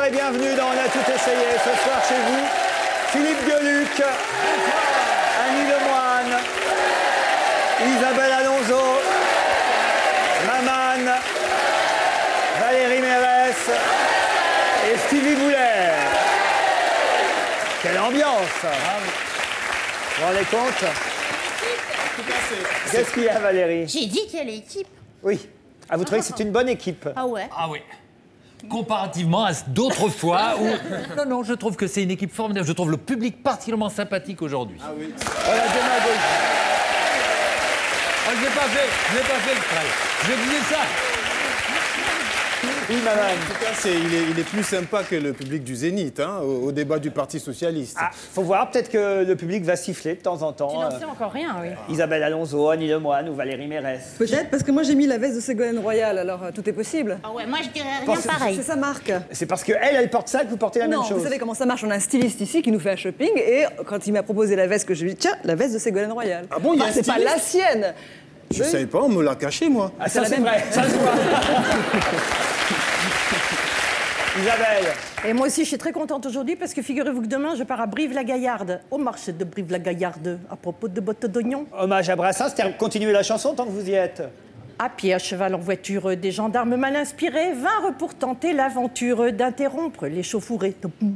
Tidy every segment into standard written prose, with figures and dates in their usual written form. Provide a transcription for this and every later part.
Bonsoir et bienvenue dans On a tout essayé. Ce soir chez vous, Philippe Gueluc, Annie Lemoine, Isabelle Alonso, Maman, Valérie Mérès et Stevie Boulet. Quelle ambiance! Vous vous rendez compte? Qu'est-ce qu'il y a, Valérie? J'ai dit quelle équipe? Oui. Ah, vous trouvez que c'est une bonne équipe? Ah ouais? Ah oui. Comparativement à d'autres fois où... Non, non, je trouve que c'est une équipe formidable. Je trouve le public particulièrement sympathique aujourd'hui. Ah oui. Voilà, démagogie. Ah, je l'ai pas fait exprès. Je disais ça. Oui, madame. En tout cas, il est plus sympa que le public du Zénith, hein, au débat du Parti Socialiste. Ah, faut voir, peut-être que le public va siffler de temps en temps. Tu n'en sais encore rien, oui. Isabelle Alonso, Annie Lemoine ou Valérie Mérès. Peut-être, parce que moi j'ai mis la veste de Ségolène Royal, alors tout est possible. Ah ouais, moi je dirais rien pareil. C'est sa marque. C'est parce qu'elle porte ça que vous portez la même chose. Vous savez comment ça marche. On a un styliste ici qui nous fait un shopping et quand il m'a proposé la veste que je lui ai dit, tiens, la veste de Ségolène Royal. Ah bon, il y a un c'est pas styliste la sienne. Je savais pas, on me l'a caché, moi. Ah, ça c'est c'est la même. vrai, ça se voit. Isabelle. Et moi aussi, je suis très contente aujourd'hui parce que figurez-vous que demain, je pars à Brive-la-Gaillarde, au marché de Brive-la-Gaillarde, à propos de bottes d'oignon. Hommage à Brassens, continuez la chanson tant que vous y êtes. À pied, à cheval, en voiture, des gendarmes mal inspirés vinrent pour tenter l'aventure d'interrompre l'échauffourée.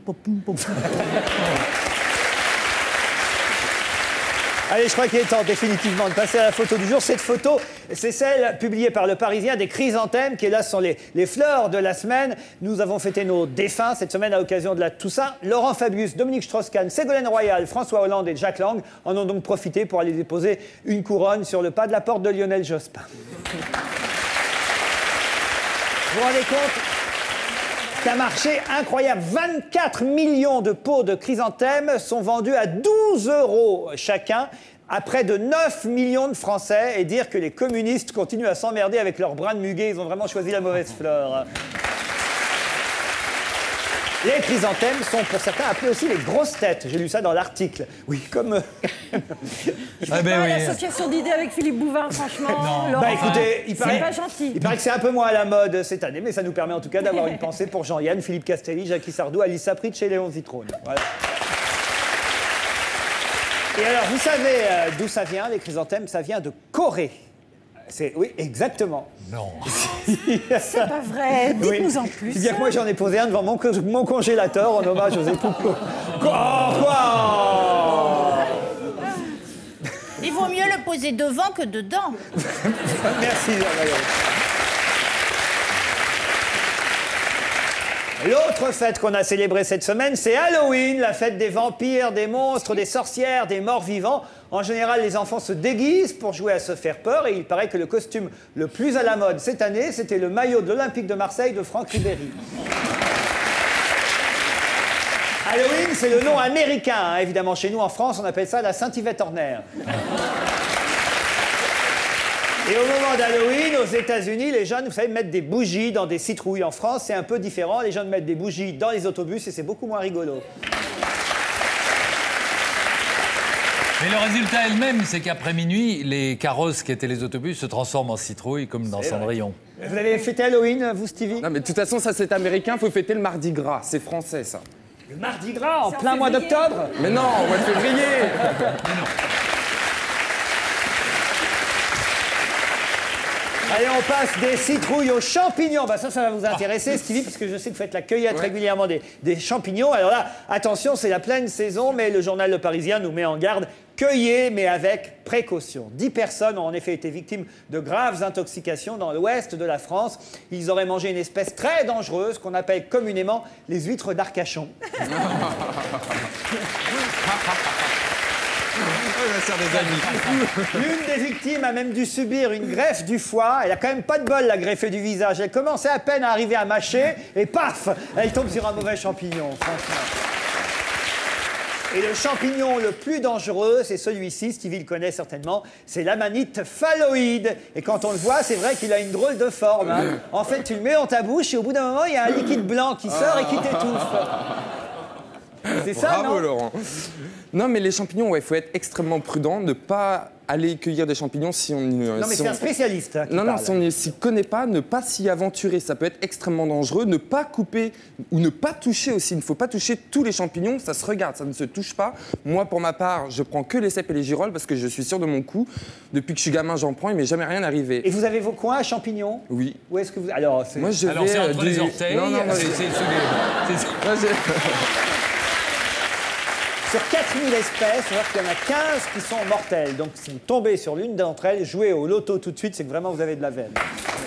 Allez, je crois qu'il est temps définitivement de passer à la photo du jour. Cette photo, c'est celle publiée par Le Parisien des chrysanthèmes, qui là sont les fleurs de la semaine. Nous avons fêté nos défunts cette semaine à l'occasion de la Toussaint. Laurent Fabius, Dominique Strauss-Kahn, Ségolène Royal, François Hollande et Jack Lang en ont donc profité pour aller déposer une couronne sur le pas de la porte de Lionel Jospin. Vous vous rendez compte? C'est un marché incroyable. 24 millions de pots de chrysanthèmes sont vendus à 12 € chacun à près de 9 millions de Français. Et dire que les communistes continuent à s'emmerder avec leurs brins de muguet, ils ont vraiment choisi la mauvaise fleur. Les chrysanthèmes sont pour certains appelés aussi les grosses têtes. J'ai lu ça dans l'article. Oui, comme... Ah ben oui. L'association d'idées avec Philippe Bouvard, franchement, Laurent, Bah écoutez, c'est pas gentil. Il paraît que c'est un peu moins à la mode cette année, mais ça nous permet en tout cas d'avoir une pensée pour Jean-Yann, Philippe Castelli, Jackie Sardou, Alice Sapritch et Léon Zitrone. Voilà. Et alors, vous savez d'où ça vient, les chrysanthèmes? Ça vient de Corée. Oui, exactement. Non. C'est pas vrai, dites-nous en plus. C'est bien que moi j'en ai posé un devant mon congélateur en hommage aux époux. Quoi? Il vaut mieux le poser devant que dedans. Merci, Valérie. L'autre fête qu'on a célébrée cette semaine, c'est Halloween, la fête des vampires, des monstres, des sorcières, des morts vivants. En général, les enfants se déguisent pour jouer à se faire peur et il paraît que le costume le plus à la mode cette année, c'était le maillot de l'Olympique de Marseille de Franck Ribéry. Halloween, c'est le nom américain, hein. Évidemment, chez nous en France, on appelle ça la Saint-Yvette Horner. Et au moment d'Halloween, aux États-Unis, les jeunes, vous savez, mettent des bougies dans des citrouilles. En France, c'est un peu différent. Les jeunes mettent des bougies dans les autobus et c'est beaucoup moins rigolo. Mais le résultat elle-même, c'est qu'après minuit, les carrosses qui étaient les autobus se transforment en citrouilles comme dans Cendrillon. Vous avez fêté Halloween, vous, Stevie? Non, mais de toute façon, ça c'est américain, faut fêter le Mardi Gras. C'est français, ça. Le Mardi Gras, en plein mois d'octobre? Mais non, au mois de février. Allez, on passe des citrouilles aux champignons. Bah ça va vous intéresser, Stevie, parce que je sais que vous faites la cueillette régulièrement des champignons. Alors là, attention, c'est la pleine saison, mais le journal Le Parisien nous met en garde. Cueillez, mais avec précaution. 10 personnes ont en effet été victimes de graves intoxications dans l'ouest de la France. Ils auraient mangé une espèce très dangereuse qu'on appelle communément les huîtres d'Arcachon. L'une des victimes a même dû subir une greffe du foie. Elle a quand même pas de bol, la greffée du visage. Elle commençait à peine à arriver à mâcher et paf, elle tombe sur un mauvais champignon, franchement. Et le champignon le plus dangereux, c'est celui-ci, Stevie le connaît certainement, c'est l'amanite phalloïde. Et quand on le voit, c'est vrai qu'il a une drôle de forme. Hein. En fait, tu le mets dans ta bouche et au bout d'un moment, il y a un liquide blanc qui sort et qui t'étouffe. C'est ça, Bravo, non Laurent. Non, mais les champignons, il faut être extrêmement prudent, ne pas aller cueillir des champignons si on... Non, mais c'est un spécialiste qui Non, parle. si on ne s'y connaît pas, ne pas s'y aventurer. Ça peut être extrêmement dangereux. Ne pas couper ou ne pas toucher aussi. Il ne faut pas toucher tous les champignons. Ça se regarde, ça ne se touche pas. Moi, pour ma part, je prends que les cèpes et les girolles parce que je suis sûr de mon coup. Depuis que je suis gamin, j'en prends. Il m'est jamais rien arrivé. Et vous avez vos coins à champignons? Oui. Où est-ce que vous... Alors, Moi, je Alors vais c'est entre du- les orteils. Non, non, non, c'est sous les- c'est- Moi, j'ai- Sur 4000 espèces, on voit qu'il y en a 15 qui sont mortelles. Donc, si vous tombez sur l'une d'entre elles, jouez au loto tout de suite, c'est que vraiment vous avez de la veine.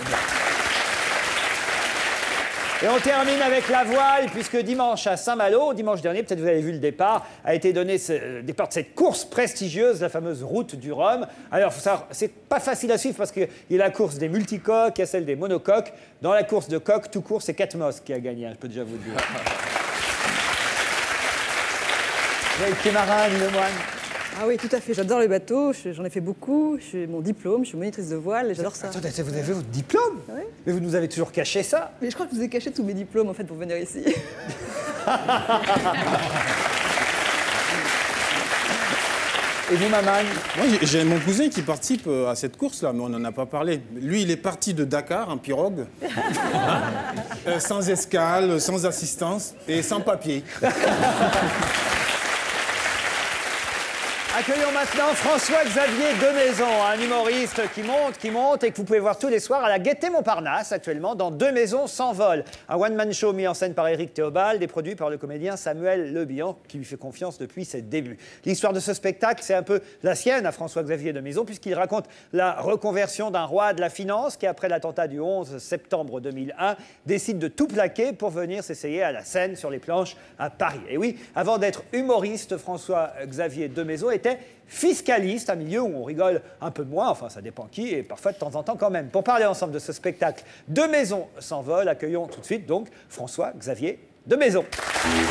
Et on termine avec la voile, puisque dimanche à Saint-Malo, dimanche dernier, peut-être vous avez vu le départ, a été donné le départ de cette course prestigieuse, la fameuse route du Rhum. Alors, il faut savoir, c'est pas facile à suivre parce qu'il y a la course des multicoques, il y a celle des monocoques. Dans la course de coques, tout court, c'est Catmos qui a gagné, hein, je peux déjà vous le dire. Vous avez été marin, Lemoine? Ah oui, tout à fait. J'adore les bateaux. J'en ai fait beaucoup. J'ai mon diplôme. Je suis monitrice de voile et j'adore ça. Attendez, vous avez votre diplôme? Oui. Mais vous nous avez toujours caché ça. Mais je crois que je vous ai caché tous mes diplômes en fait pour venir ici. Et vous, maman? Moi, j'ai mon cousin qui participe à cette course-là, mais on n'en a pas parlé. Lui, il est parti de Dakar en pirogue, sans escale, sans assistance et sans papier. Accueillons maintenant François-Xavier Demaison, un humoriste qui monte et que vous pouvez voir tous les soirs à la Gaîté Montparnasse, actuellement, dans Deux Maisons sans vol. Un one-man show mis en scène par Éric Théobald et produit par le comédien Samuel Le Bihan, qui lui fait confiance depuis ses débuts. L'histoire de ce spectacle, c'est un peu la sienne à François-Xavier Demaison, puisqu'il raconte la reconversion d'un roi de la finance qui, après l'attentat du 11 septembre 2001, décide de tout plaquer pour venir s'essayer à la scène sur les planches à Paris. Et oui, avant d'être humoriste, François-Xavier Demaison était fiscaliste, un milieu où on rigole un peu moins, enfin ça dépend qui, et parfois de temps en temps quand même. Pour parler ensemble de ce spectacle Deux Maisons sans vol, accueillons tout de suite donc François-Xavier Demaison. Ah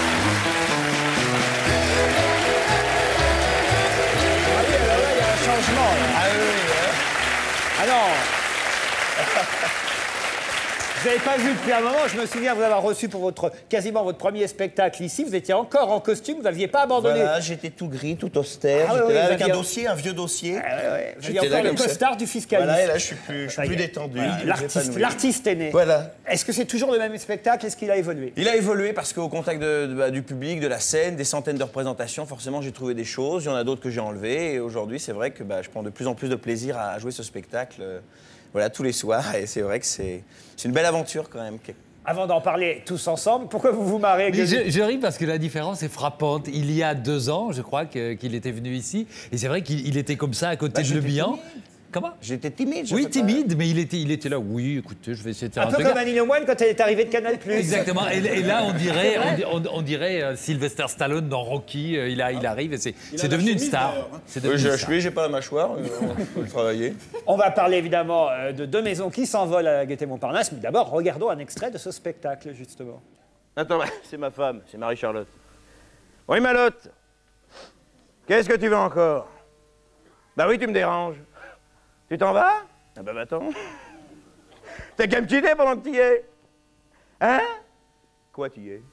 oui, alors là, il y a un changement. Là. Ah oui, oui. Ah non. Vous n'avez pas vu depuis un moment, je me souviens vous avoir reçu pour quasiment votre premier spectacle ici. Vous étiez encore en costume, vous n'aviez pas abandonné. Voilà, j'étais tout gris, tout austère. Ah j'étais oui, là vous avec aviez- un dossier, un vieux dossier. Vous J'étais aviez là encore le comme ça. costard du fiscaliste. Voilà, et là, je suis Ça y plus est. détendu. Voilà, l'artiste est né. Voilà. Est-ce que c'est toujours le même spectacle? Est-ce qu'il a évolué? Il a évolué parce qu'au contact du public, de la scène, des centaines de représentations, forcément, j'ai trouvé des choses. Il y en a d'autres que j'ai enlevées. Et aujourd'hui, c'est vrai que je prends de plus en plus de plaisir à jouer ce spectacle. Voilà, tous les soirs. Et c'est vrai que c'est une belle aventure quand même. Avant d'en parler tous ensemble, pourquoi vous vous marrez? Mais je ris parce que la différence est frappante. Il y a 2 ans, je crois, qu'il était venu ici. Et c'est vrai qu'il était comme ça à côté de Le Bihan. Comment? J'étais timide. je Oui, sais pas. timide, mais il était là. Oui, écoutez, je vais essayer de faire Un un peu truc. comme Annie Lemoine quand elle est arrivée de Canal+. Exactement. Et là, on dirait Sylvester Stallone dans Rocky. Il arrive et c'est devenu une star. C'est devenu une star. J'ai pas la mâchoire. On peut travailler. On va parler évidemment de Deux Maisons qui s'envolent à la Gaîté Montparnasse. Mais d'abord, regardons un extrait de ce spectacle, justement. Attends, c'est ma femme, c'est Marie-Charlotte. Oui, Malotte. Qu'est-ce que tu veux encore? Bah oui, tu me déranges. Tu t'en vas? Ah bah va-t'en. T'as qu'à me quitter pendant que tu y es. Hein? Quoi tu y es?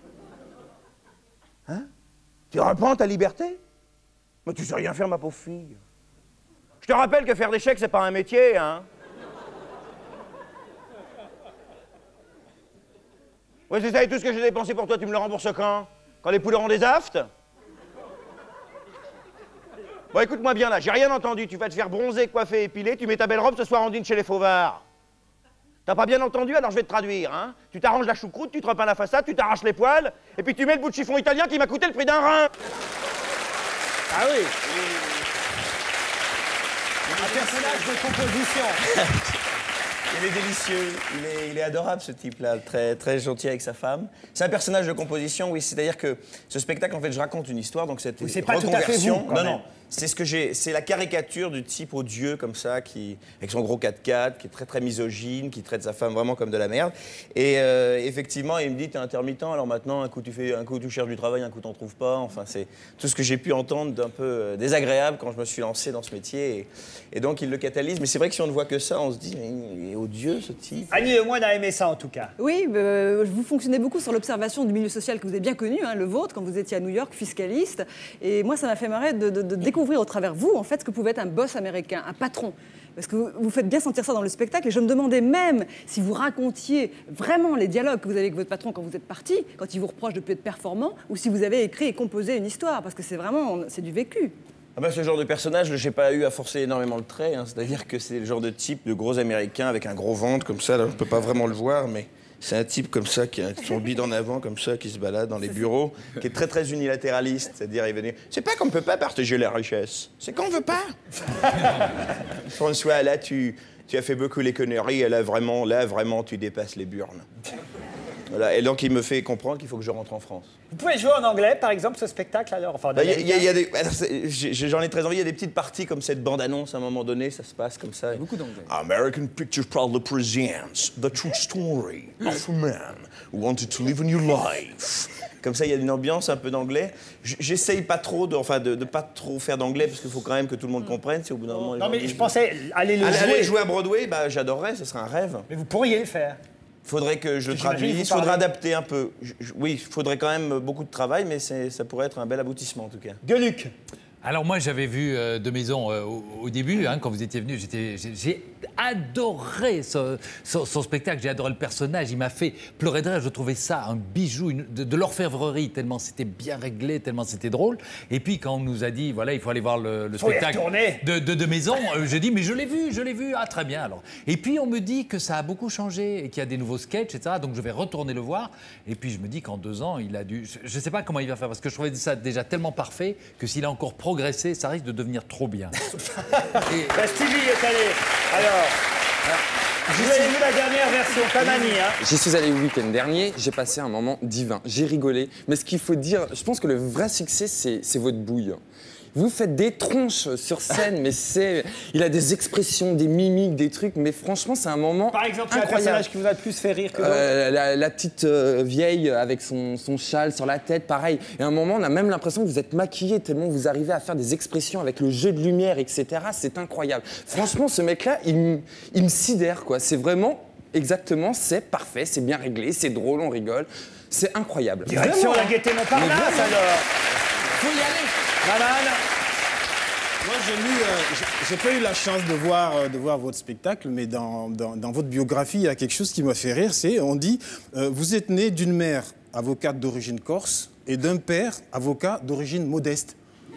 Hein? Tu reprends ta liberté? Mais tu sais rien faire, ma pauvre fille. Je te rappelle que faire des chèques, c'est pas un métier, hein? Ouais, c'est ça, et tout ce que j'ai dépensé pour toi, tu me le rembourses quand? Quand les poules auront des aftes? Bon, écoute-moi bien là, j'ai rien entendu. Tu vas te faire bronzer, coiffer, épiler, tu mets ta belle robe ce soir en dîne chez les Fauvards. T'as pas bien entendu? Alors je vais te traduire, hein. Tu t'arranges la choucroute, tu te repeins la façade, tu t'arraches les poils, et puis tu mets le bout de chiffon italien qui m'a coûté le prix d'un rein. Ah oui. Un personnage de composition. Il est délicieux, il est adorable ce type-là, très, très gentil avec sa femme. C'est un personnage de composition, oui, c'est-à-dire que ce spectacle, en fait, je raconte une histoire, donc cette Oui, c'est pas tout à fait vous, reconversion. quand Non, même. non, c'est la caricature du type odieux comme ça, qui, avec son gros 4x4, qui est très très misogyne, qui traite sa femme vraiment comme de la merde. Et effectivement, il me dit, t'es intermittent, alors maintenant, un coup tu cherches du travail, un coup t'en trouves pas. Enfin, c'est tout ce que j'ai pu entendre d'un peu désagréable quand je me suis lancé dans ce métier. Et donc, il le catalyse. Mais c'est vrai que si on ne voit que ça, on se dit, il est odieux ce type. Annie Lemoine a aimé ça en tout cas. Oui, vous fonctionnez beaucoup sur l'observation du milieu social que vous avez bien connu, hein, le vôtre, quand vous étiez à New York, fiscaliste. Et moi, ça m'a fait marrer de découvrir au travers vous, en fait, ce que pouvait être un boss américain, un patron. Parce que vous faites bien sentir ça dans le spectacle. Et je me demandais même si vous racontiez vraiment les dialogues que vous avez avec votre patron quand vous êtes parti, quand il vous reproche de ne plus être performant, ou si vous avez écrit et composé une histoire. Parce que c'est du vécu. Ah ben, ce genre de personnage, je n'ai pas eu à forcer énormément le trait. Hein. C'est-à-dire que c'est le genre de type de gros américain avec un gros ventre comme ça. Là, on ne peut pas vraiment le voir, mais... C'est un type comme ça, qui a son bide en avant, comme ça, qui se balade dans les bureaux, qui est très très unilatéraliste. C'est-à-dire, il va dire, c'est pas qu'on ne peut pas partager la richesse, c'est qu'on ne veut pas. François, là, tu as fait beaucoup les conneries, et là, vraiment, tu dépasses les burnes. Voilà. Et donc, il me fait comprendre qu'il faut que je rentre en France. Vous pouvez jouer en anglais, par exemple, ce spectacle, alors enfin, j'en ai très envie. Il y a des petites parties comme cette bande-annonce, à un moment donné, ça se passe comme ça. Beaucoup d'anglais. American Pictures proudly presents the true story of a man who wanted to live a new life. Comme ça, il y a une ambiance un peu d'anglais. J'essaye pas trop de pas trop faire d'anglais, parce qu'il faut quand même que tout le monde comprenne. Si au bout d'un moment, non, mais je pensais aller jouer à Broadway, bah, j'adorerais, ce serait un rêve. Mais vous pourriez le faire. Faudrait que je traduise, il faudrait adapter un peu. Oui, il faudrait quand même beaucoup de travail, mais ça pourrait être un bel aboutissement en tout cas. Gueuluc. Alors moi, j'avais vu de maison au début, hein, quand vous étiez venu, j'ai adoré son spectacle, j'ai adoré le personnage, il m'a fait pleurer de rire, je trouvais ça un bijou de l'orfèvrerie, tellement c'était bien réglé, tellement c'était drôle. Et puis quand on nous a dit, voilà, il faut aller voir le spectacle de maison, j'ai dit, mais je l'ai vu, ah très bien alors. Et puis on me dit que ça a beaucoup changé et qu'il y a des nouveaux sketchs, etc. Donc je vais retourner le voir. Et puis je me dis qu'en 2 ans, il a dû... Je ne sais pas comment il va faire, parce que je trouvais ça déjà tellement parfait que s'il a encore progressé, ça risque de devenir trop bien. Stevie est allé. Alors, vous avez vu la dernière version, comme Annie, hein. J'y suis allé le week-end dernier, j'ai passé un moment divin, j'ai rigolé. Mais ce qu'il faut dire, je pense que le vrai succès, c'est votre bouille. Vous faites des tronches sur scène, mais il a des expressions, des mimiques, des trucs, mais franchement, c'est un moment Par exemple, incroyable. un personnage qui vous a le plus fait rire que d'autres la petite vieille avec son châle sur la tête, pareil. Et à un moment, on a même l'impression que vous êtes maquillé tellement vous arrivez à faire des expressions avec le jeu de lumière, etc. C'est incroyable. Franchement, ce mec-là, il me sidère, quoi. C'est vraiment, exactement, c'est parfait, c'est bien réglé, c'est drôle, on rigole. C'est incroyable. Direction la Gaîté Montparnasse, alors. Faut y aller. Madame. Moi, j'ai pas eu la chance de voir votre spectacle, mais dans votre biographie, il y a quelque chose qui m'a fait rire. On dit, vous êtes né d'une mère avocate d'origine corse et d'un père avocat d'origine modeste.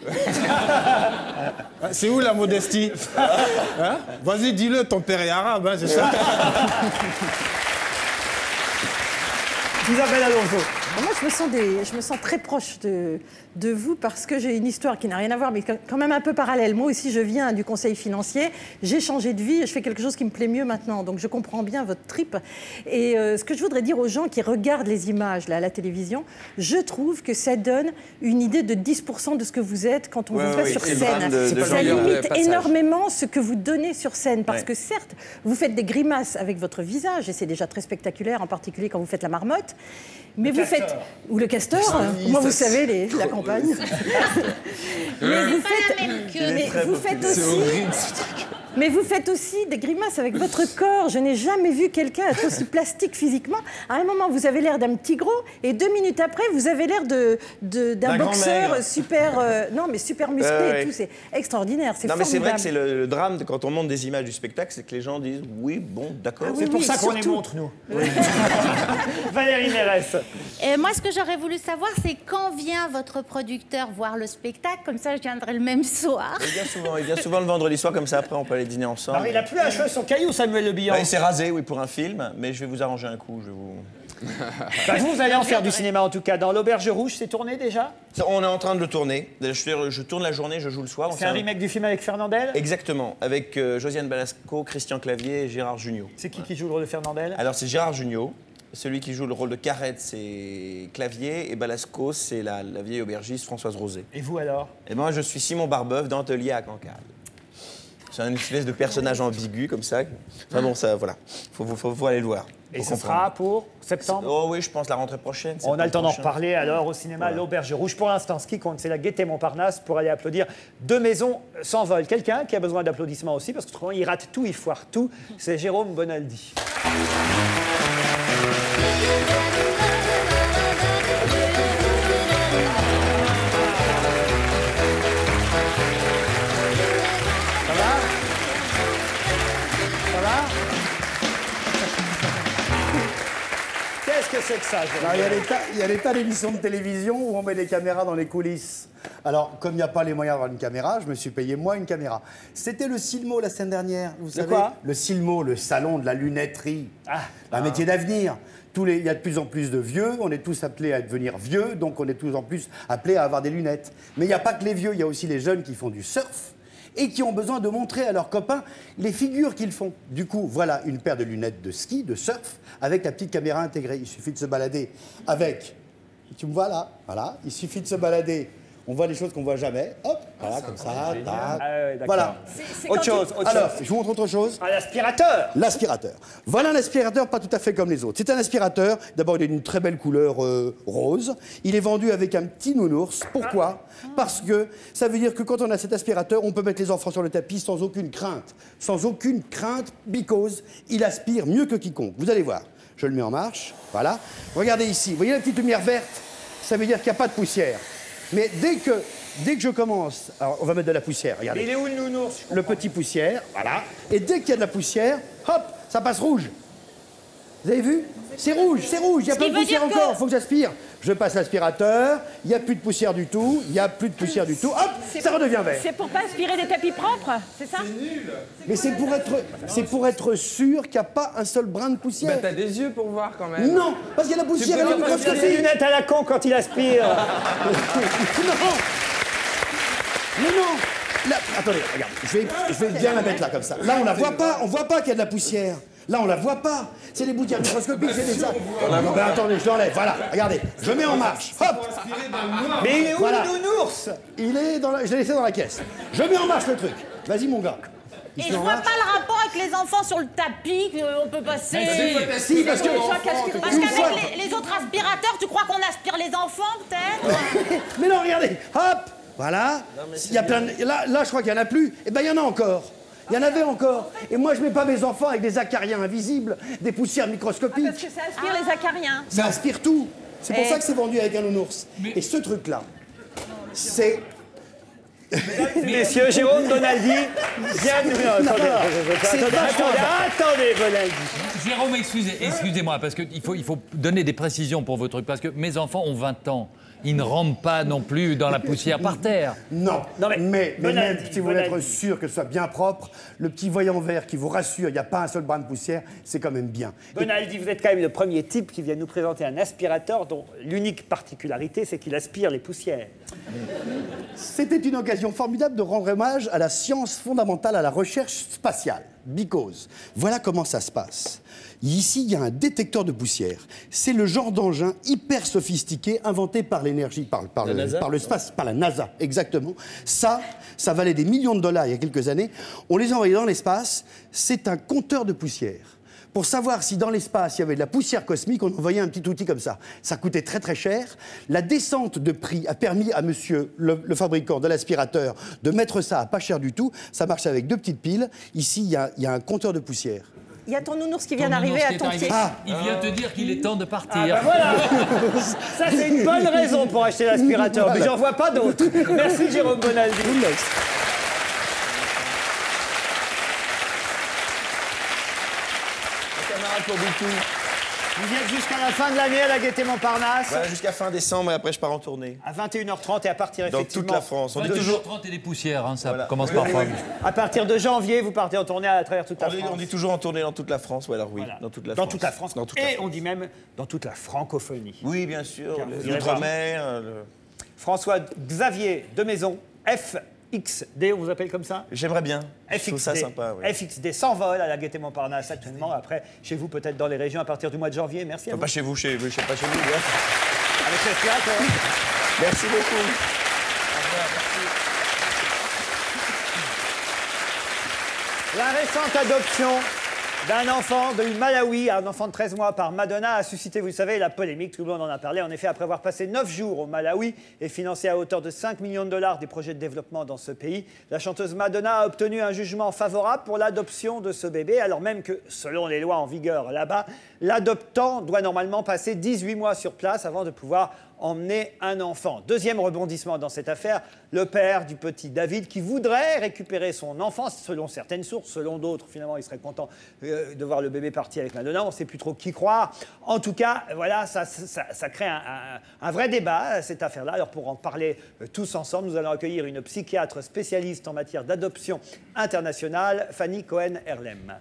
C'est où la modestie, hein? Vas-y, dis-le, ton père est arabe, hein, c'est ça? Isabelle Alonso. Moi, je me sens très proche de vous parce que j'ai une histoire qui n'a rien à voir, mais quand même un peu parallèle. Moi aussi, je viens du conseil financier. J'ai changé de vie et je fais quelque chose qui me plaît mieux maintenant. Donc, je comprends bien votre trip. Et ce que je voudrais dire aux gens qui regardent les images là, à la télévision, je trouve que ça donne une idée de 10% de ce que vous êtes quand on vous voit sur scène. Ça limite énormément ce que vous donnez sur scène. Parce que certes, vous faites des grimaces avec votre visage et c'est déjà très spectaculaire, en particulier quand vous faites la marmotte. Mais vous faites... Ou le castor, moi vous savez, la campagne. Mais vous faites aussi... Mais vous faites aussi des grimaces avec votre corps. Je n'ai jamais vu quelqu'un être aussi plastique physiquement. À un moment, vous avez l'air d'un petit gros, et 2 minutes après, vous avez l'air d'un boxeur super, super musclé et tout. C'est extraordinaire, c'est formidable. Mais c'est vrai que c'est le drame quand on monte des images du spectacle, c'est que les gens disent oui, bon, d'accord. C'est pour ça qu'on les montre, nous. Valérie Mérès. Moi, ce que j'aurais voulu savoir, c'est quand vient votre producteur voir le spectacle. Comme ça, je viendrai le même soir. Il vient souvent le vendredi soir, comme ça, après, on peut aller dîner ensemble. Alors, il a plus à cheveux son caillou, Samuel Le Bihan. Il s'est rasé, oui, pour un film, mais je vais vous arranger un coup, vous allez en faire du cinéma, en tout cas. Dans l'Auberge Rouge, c'est tourné déjà? On est en train de le tourner. Je tourne la journée, je joue le soir. C'est un remake du film avec Fernandel? Exactement, avec Josiane Balasco, Christian Clavier et Gérard Jugnot. C'est qui joue le rôle de Fernandel? Alors, c'est Gérard Jugnot. Celui qui joue le rôle de Carrette, c'est Clavier. Et Balasco, c'est la vieille aubergiste Françoise Rosé. Et vous alors? Et moi, je suis Simon Barbeuf d'Antelier à Cancale. C'est une espèce de personnage ambigu comme ça. Enfin bon, ça, voilà. Faut aller le voir. Et ce sera pour septembre? Oh oui, je pense la rentrée prochaine. On a le temps d'en reparler alors au cinéma L'Auberge Rouge. Pour l'instant, ce qui compte, c'est la Gaîté Montparnasse pour aller applaudir Deux maisons s'envolent. Quelqu'un qui a besoin d'applaudissements aussi, parce que autrement, il rate tout, il foire tout. C'est Jérôme Bonaldi. Ça va? Ça va? Qu'est-ce que c'est que ça, Jérôme? Il y a des tas d'émissions de télévision où on met des caméras dans les coulisses. Alors, comme il n'y a pas les moyens d'avoir une caméra, je me suis payé moi une caméra. C'était le Silmo la semaine dernière, vous savez. Quoi? Le Silmo, le salon de la lunetterie. Un métier d'avenir. Il y a de plus en plus de vieux, on est tous appelés à devenir vieux, donc on est de plus en plus appelés à avoir des lunettes. Mais il n'y a pas que les vieux, il y a aussi les jeunes qui font du surf et qui ont besoin de montrer à leurs copains les figures qu'ils font. Du coup, voilà une paire de lunettes de ski, de surf, avec la petite caméra intégrée. Il suffit de se balader avec... Tu me vois là? Voilà. Il suffit de se balader. On voit des choses qu'on ne voit jamais. Hop, voilà, comme ça. Voilà. Autre chose. Alors, je vous montre autre chose. L'aspirateur. L'aspirateur. Voilà un aspirateur pas tout à fait comme les autres. C'est un aspirateur, d'abord il est d'une très belle couleur rose. Il est vendu avec un petit nounours. Pourquoi? Parce que ça veut dire que quand on a cet aspirateur, on peut mettre les enfants sur le tapis sans aucune crainte. Sans aucune crainte, because il aspire mieux que quiconque. Vous allez voir. Je le mets en marche. Voilà. Regardez ici. Vous voyez la petite lumière verte? Ça veut dire qu'il n'y a pas de poussière. Mais dès que je commence... Alors, on va mettre de la poussière, regardez. Mais il est où le nounours? Le petit poussière, voilà. Et dès qu'il y a de la poussière, hop, ça passe rouge. Vous avez vu? C'est rouge, il y a plein de poussière encore, il faut que j'aspire. Je passe l'aspirateur, il n'y a plus de poussière du tout, hop, ça redevient vert. C'est pour pas aspirer des tapis propres, c'est ça? C'est nul. Mais c'est pour être sûr qu'il n'y a pas un seul brin de poussière. Bah t'as des yeux pour voir quand même. Non, parce qu'il y a la poussière et le Parce que c'est lunettes à la con quand il aspire. Non. Mais non. Là, attendez, regarde, je vais bien la mettre là comme ça. Là, on la voit pas, on voit pas qu'il y a de la poussière. Là, on la voit pas. C'est les boutières microscopiques, c'est des ça. Non, mais attendez, je l'enlève. Voilà, regardez. Je mets en marche. Hop. Mais il est où le nounours? Il est dans la... Je l'ai laissé dans la caisse. Je mets en marche le truc. Vas-y, mon gars. Et je vois pas le rapport avec les enfants sur le tapis qu'on peut passer. Si, parce que... Parce qu'avec les autres aspirateurs, tu crois qu'on aspire les enfants, peut-être? Mais non, regardez. Hop. Voilà. Il y a plein de... Là, je crois qu'il y en a plus. Eh ben, il y en a encore. Il y en avait encore. Et moi, je mets pas mes enfants avec des acariens invisibles, des poussières microscopiques. Parce que ça aspire les acariens. Ça aspire tout. C'est pour ça que c'est vendu avec un nounours. Et ce truc-là, c'est... Messieurs, Jérôme Bonaldi vient de... Attendez, Bonaldi. Jérôme, excusez-moi, parce qu'il faut donner des précisions pour vos trucs, parce que mes enfants ont 20 ans. Ils ne rampent pas non plus dans la poussière par terre. Non, mais même si vous voulez être sûr que ce soit bien propre, le petit voyant vert qui vous rassure, il n'y a pas un seul brin de poussière, c'est quand même bien. Bonaldi, vous êtes quand même le premier type qui vient nous présenter un aspirateur dont l'unique particularité, c'est qu'il aspire les poussières. C'était une occasion formidable de rendre hommage à la science fondamentale, à la recherche spatiale. Because. Voilà comment ça se passe. Ici, il y a un détecteur de poussière. C'est le genre d'engin hyper sophistiqué inventé par l'énergie, par le space, par la NASA, exactement. Ça valait des millions de dollars il y a quelques années. On les a envoyés dans l'espace. C'est un compteur de poussière. Pour savoir si dans l'espace, il y avait de la poussière cosmique, on envoyait un petit outil comme ça. Ça coûtait très très cher. La descente de prix a permis à monsieur le fabricant de l'aspirateur de mettre ça à pas cher du tout. Ça marche avec 2 petites piles. Ici, il y a un compteur de poussière. Il y a ton nounours qui vient d'arriver à ton pied. Il vient te dire qu'il est temps de partir. Ah bah voilà. Ça, c'est une bonne raison pour acheter l'aspirateur, mais j'en vois pas d'autres. Merci, Jérôme Bonaldi. Vous êtes jusqu'à la fin de l'année à la Gaîté Montparnasse? Voilà, jusqu'à fin décembre et après je pars en tournée. À 21h30 et à partir Dans effectivement... toute la France. On est toujours 30 et des poussières, hein, ça commence Oui, parfois. À partir de janvier, vous partez en tournée à travers toute la France. On est toujours en tournée dans toute la France, alors oui, Voilà. dans toute la Dans France. toute la France. Dans toute la Et France. on dit même dans toute la francophonie. Oui, bien sûr. Car vous irez voir. L'outre-mer. François Xavier de Maison, F. FXD, on vous appelle comme ça? J'aimerais bien. Je FXD. trouve ça sympa. Oui. FXD s'envole à la Gaîté Montparnasse actuellement. Après, chez vous, peut-être dans les régions à partir du mois de janvier. Merci à vous. Pas chez vous, je sais pas chez vous. Bien. Avec cette claque, Merci beaucoup. La récente adoption d'un enfant du Malawi, un enfant de 13 mois par Madonna, a suscité, vous le savez, la polémique. Tout le monde en a parlé. En effet, après avoir passé 9 jours au Malawi et financé à hauteur de 5 millions de dollars des projets de développement dans ce pays, la chanteuse Madonna a obtenu un jugement favorable pour l'adoption de ce bébé, alors même que, selon les lois en vigueur là-bas, l'adoptant doit normalement passer 18 mois sur place avant de pouvoir emmener un enfant. Deuxième rebondissement dans cette affaire, le père du petit David qui voudrait récupérer son enfant, selon certaines sources, selon d'autres, finalement il serait content de voir le bébé parti avec Madonna, on ne sait plus trop qui croire. En tout cas, voilà, ça crée un vrai débat, cette affaire-là. Alors pour en parler tous ensemble, nous allons accueillir une psychiatre spécialiste en matière d'adoption internationale, Fanny Cohen-Erlem.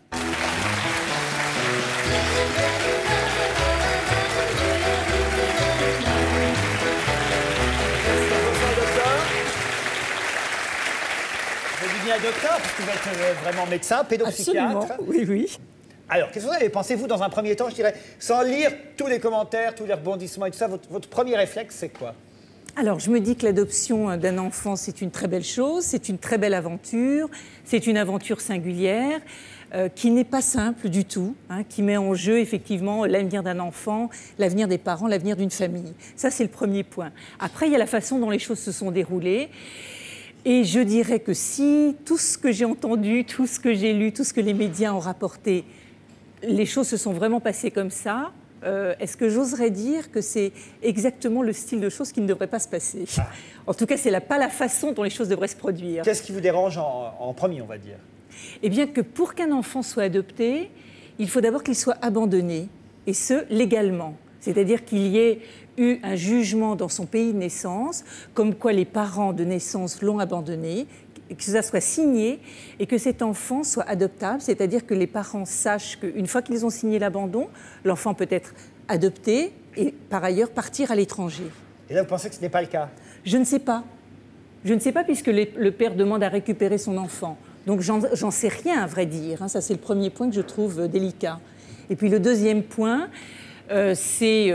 Je dis bien docteur, parce que vous êtes vraiment médecin, pédopsychiatre. Absolument, oui, oui. Alors, qu'est-ce que vous avez pensé, vous, dans un premier temps, je dirais, sans lire tous les commentaires, tous les rebondissements et tout ça, votre premier réflexe, c'est quoi? Alors, je me dis que l'adoption d'un enfant, c'est une très belle chose, c'est une très belle aventure, c'est une aventure singulière, qui n'est pas simple du tout, hein, qui met en jeu effectivement l'avenir d'un enfant, l'avenir des parents, l'avenir d'une famille. Ça, c'est le premier point. Après, il y a la façon dont les choses se sont déroulées. Et je dirais que si tout ce que j'ai entendu, tout ce que j'ai lu, tout ce que les médias ont rapporté, les choses se sont vraiment passées comme ça, est-ce que j'oserais dire que c'est exactement le style de choses qui ne devrait pas se passer? En tout cas, ce n'est pas la façon dont les choses devraient se produire. Qu'est-ce qui vous dérange en premier, on va dire? Eh bien, que pour qu'un enfant soit adopté, il faut d'abord qu'il soit abandonné, et ce, légalement. C'est-à-dire qu'il y ait eu un jugement dans son pays de naissance, comme quoi les parents de naissance l'ont abandonné, que ça soit signé et que cet enfant soit adoptable, c'est-à-dire que les parents sachent qu'une fois qu'ils ont signé l'abandon, l'enfant peut être adopté et par ailleurs partir à l'étranger. Et là, vous pensez que ce n'est pas le cas? Je ne sais pas. Je ne sais pas puisque le père demande à récupérer son enfant. Donc j'en sais rien à vrai dire. Hein. Ça, c'est le premier point que je trouve délicat. Et puis le deuxième point, c'est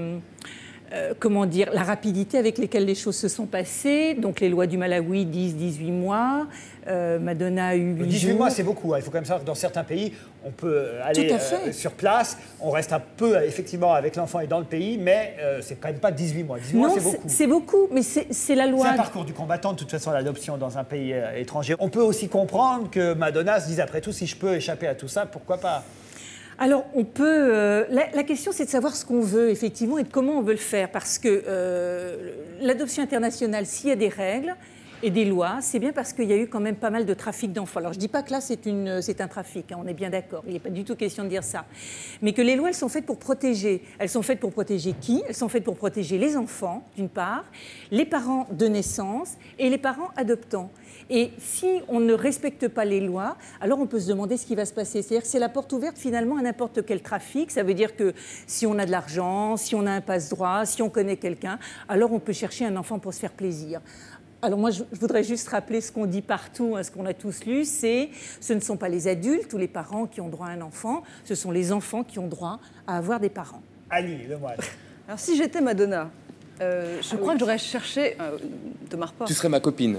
comment dire, la rapidité avec laquelle les choses se sont passées. Donc les lois du Malawi disent 18 mois. Madonna a eu 8 18 jours. mois, c'est beaucoup. Hein. Il faut quand même savoir que dans certains pays, on peut aller sur place. On reste un peu, effectivement, avec l'enfant et dans le pays, mais c'est quand même pas 18 mois. 18 mois, c'est beaucoup. C'est beaucoup, mais c'est la loi. C'est un parcours du combattant, de toute façon, l'adoption dans un pays étranger. On peut aussi comprendre que Madonna se dise, après tout, si je peux échapper à tout ça, pourquoi pas? Alors, on peut. La question, c'est de savoir ce qu'on veut, effectivement, et de comment on veut le faire. Parce que l'adoption internationale, s'il y a des règles et des lois, c'est bien parce qu'il y a eu quand même pas mal de trafic d'enfants. Alors, je ne dis pas que là, c'est un trafic, hein, on est bien d'accord. Il n'est pas du tout question de dire ça. Mais que les lois, elles sont faites pour protéger. Elles sont faites pour protéger qui? Elles sont faites pour protéger les enfants, d'une part, les parents de naissance et les parents adoptants. Et si on ne respecte pas les lois, alors on peut se demander ce qui va se passer. C'est-à-dire que c'est la porte ouverte finalement à n'importe quel trafic. Ça veut dire que si on a de l'argent, si on a un passe-droit, si on connaît quelqu'un, alors on peut chercher un enfant pour se faire plaisir. Alors moi, je voudrais juste rappeler ce qu'on dit partout, hein, ce qu'on a tous lu, c'est ce ne sont pas les adultes ou les parents qui ont droit à un enfant, ce sont les enfants qui ont droit à avoir des parents. Ali, le moine. Alors si j'étais Madonna, je crois que j'aurais cherché... te marre pas. Tu serais ma copine.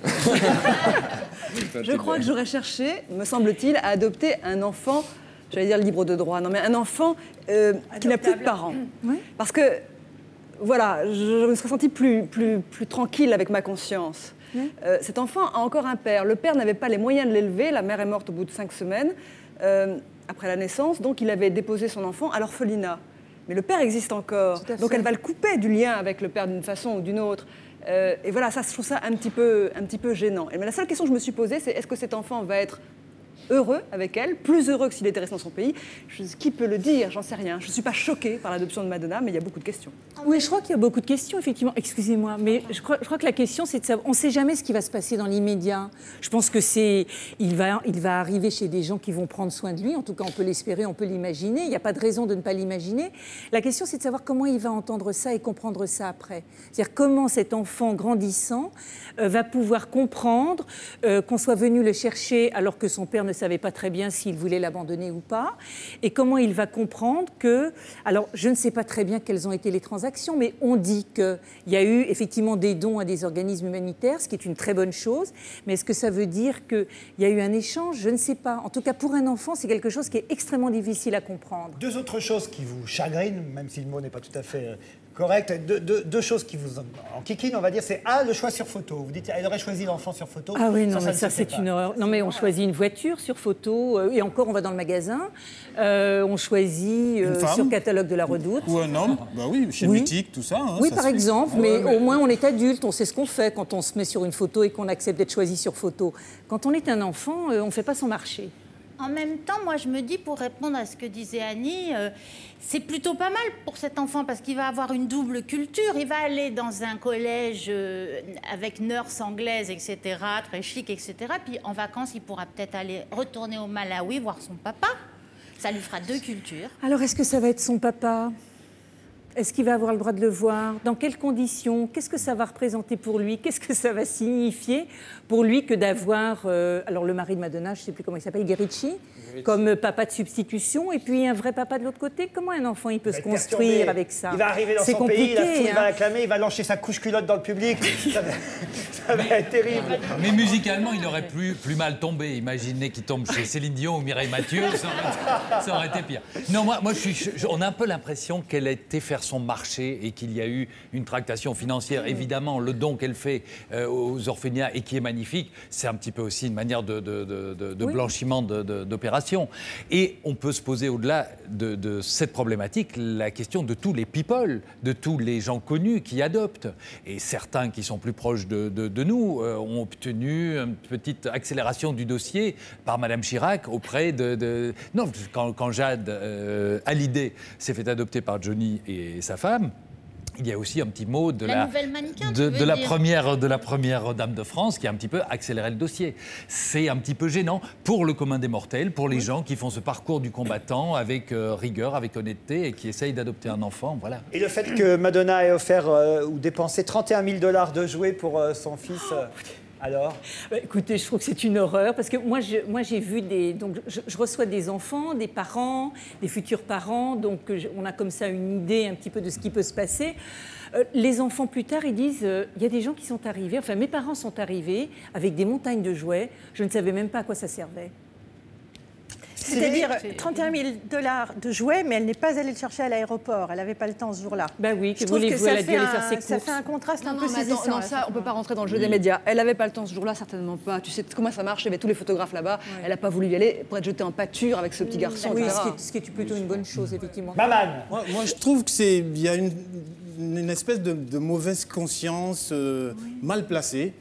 Je crois que j'aurais cherché, me semble-t-il, à adopter un enfant, j'allais dire libre de droit, non mais un enfant qui n'a plus de parents. Oui. Parce que, voilà, je me serais sentie plus tranquille avec ma conscience. Oui. Cet enfant a encore un père. Le père n'avait pas les moyens de l'élever, la mère est morte au bout de 5 semaines, après la naissance, donc il avait déposé son enfant à l'orphelinat. Mais le père existe encore, donc elle va le couper du lien avec le père d'une façon ou d'une autre. Et voilà, ça, je trouve ça un petit peu gênant. Et mais la seule question que je me suis posée, c'est est-ce que cet enfant va être heureux avec elle, plus heureux que s'il était resté dans son pays. Qui peut le dire? J'en sais rien. Je ne suis pas choquée par l'adoption de Madonna, mais il y a beaucoup de questions. Oui, je crois qu'il y a beaucoup de questions, effectivement. Excusez-moi, mais je crois que la question, c'est de savoir... On ne sait jamais ce qui va se passer dans l'immédiat. Je pense que il va arriver chez des gens qui vont prendre soin de lui. En tout cas, on peut l'espérer, on peut l'imaginer. Il n'y a pas de raison de ne pas l'imaginer. La question, c'est de savoir comment il va entendre ça et comprendre ça après. C'est-à-dire comment cet enfant grandissant va pouvoir comprendre qu'on soit venu le chercher alors que son père ne savait pas très bien s'il voulait l'abandonner ou pas, et comment il va comprendre que... Alors, je ne sais pas très bien quelles ont été les transactions, mais on dit qu'il y a eu effectivement des dons à des organismes humanitaires, ce qui est une très bonne chose, mais est-ce que ça veut dire qu'il y a eu un échange? Je ne sais pas. En tout cas, pour un enfant, c'est quelque chose qui est extrêmement difficile à comprendre. Deux autres choses qui vous chagrinent, même si le mot n'est pas tout à fait... correct. Deux choses qui vous enquiquinent, on va dire, c'est le choix sur photo. Vous dites, elle aurait choisi l'enfant sur photo. Ah oui, non, mais ça c'est une horreur. Non, mais on choisit une voiture sur photo, et encore, on va dans le magasin, on choisit sur catalogue de la Redoute. Ou un homme, bah oui, chez Mythique, tout ça. Hein, oui, ça par exemple, mais au moins on est adulte, on sait ce qu'on fait quand on se met sur une photo et qu'on accepte d'être choisi sur photo. Quand on est un enfant, on ne fait pas son marché. En même temps, moi, je me dis, pour répondre à ce que disait Annie, c'est plutôt pas mal pour cet enfant parce qu'il va avoir une double culture. Il va aller dans un collège avec nurse anglaise, etc., très chic, etc. Puis en vacances, il pourra peut-être aller retourner au Malawi voir son papa. Ça lui fera deux cultures. Alors, est-ce que ça va être son papa ? Est-ce qu'il va avoir le droit de le voir? Dans quelles conditions? Qu'est-ce que ça va représenter pour lui? Qu'est-ce que ça va signifier pour lui que d'avoir, alors le mari de Madonna, je ne sais plus comment il s'appelle, Guerrici, comme papa de substitution, et puis un vrai papa de l'autre côté? Comment un enfant il peut se construire avec ça? Il va arriver dans son pays, la foule va l'acclamer, il va lâcher sa couche culotte dans le public. Ça va être terrible. Mais musicalement, il aurait plus mal tombé. Imaginez qu'il tombe chez Céline Dion ou Mireille Mathieu, ça aurait été pire. Non, moi on a un peu l'impression qu'elle a été faire son marché et qu'il y a eu une tractation financière. Évidemment, le don qu'elle fait aux orphelinats et qui est magnifique, c'est un petit peu aussi une manière de blanchiment d'opération. Et on peut se poser au-delà de cette problématique la question de tous les people, de tous les gens connus qui adoptent. Et certains qui sont plus proches de nous ont obtenu une petite accélération du dossier par Madame Chirac auprès de... Non, quand Jade Hallyday s'est fait adopter par Johnny et sa femme, il y a aussi un petit mot de la première dame de France qui a un petit peu accéléré le dossier. C'est un petit peu gênant pour le commun des mortels, pour les gens qui font ce parcours du combattant avec rigueur, avec honnêteté et qui essayent d'adopter un enfant. Voilà. Et le fait que Madonna ait offert ou dépensé 31 000 $ de jouets pour son fils... Alors écoutez, je trouve que c'est une horreur parce que moi j'ai vu donc je reçois des enfants, des parents, des futurs parents, donc on a comme ça une idée un petit peu de ce qui peut se passer. Les enfants plus tard, ils disent, il y a des gens qui sont arrivés, enfin mes parents sont arrivés avec des montagnes de jouets, je ne savais même pas à quoi ça servait. C'est-à-dire 31 000 $ de jouets, mais elle n'est pas allée le chercher à l'aéroport. Elle n'avait pas le temps ce jour-là. Ben oui, que voulez-vous, elle a dû aller faire ses courses. Ça fait un contraste un peu saisissant. Non, ça, on ne peut pas rentrer dans le jeu des médias. Elle n'avait pas le temps ce jour-là, certainement pas. Tu sais comment ça marche, il y avait tous les photographes là-bas. Ouais. Elle n'a pas voulu y aller pour être jetée en pâture avec ce petit garçon. Oui, ce qui est plutôt une bonne chose, effectivement. Maman. Moi, je trouve qu'il y a une espèce de mauvaise conscience mal placée.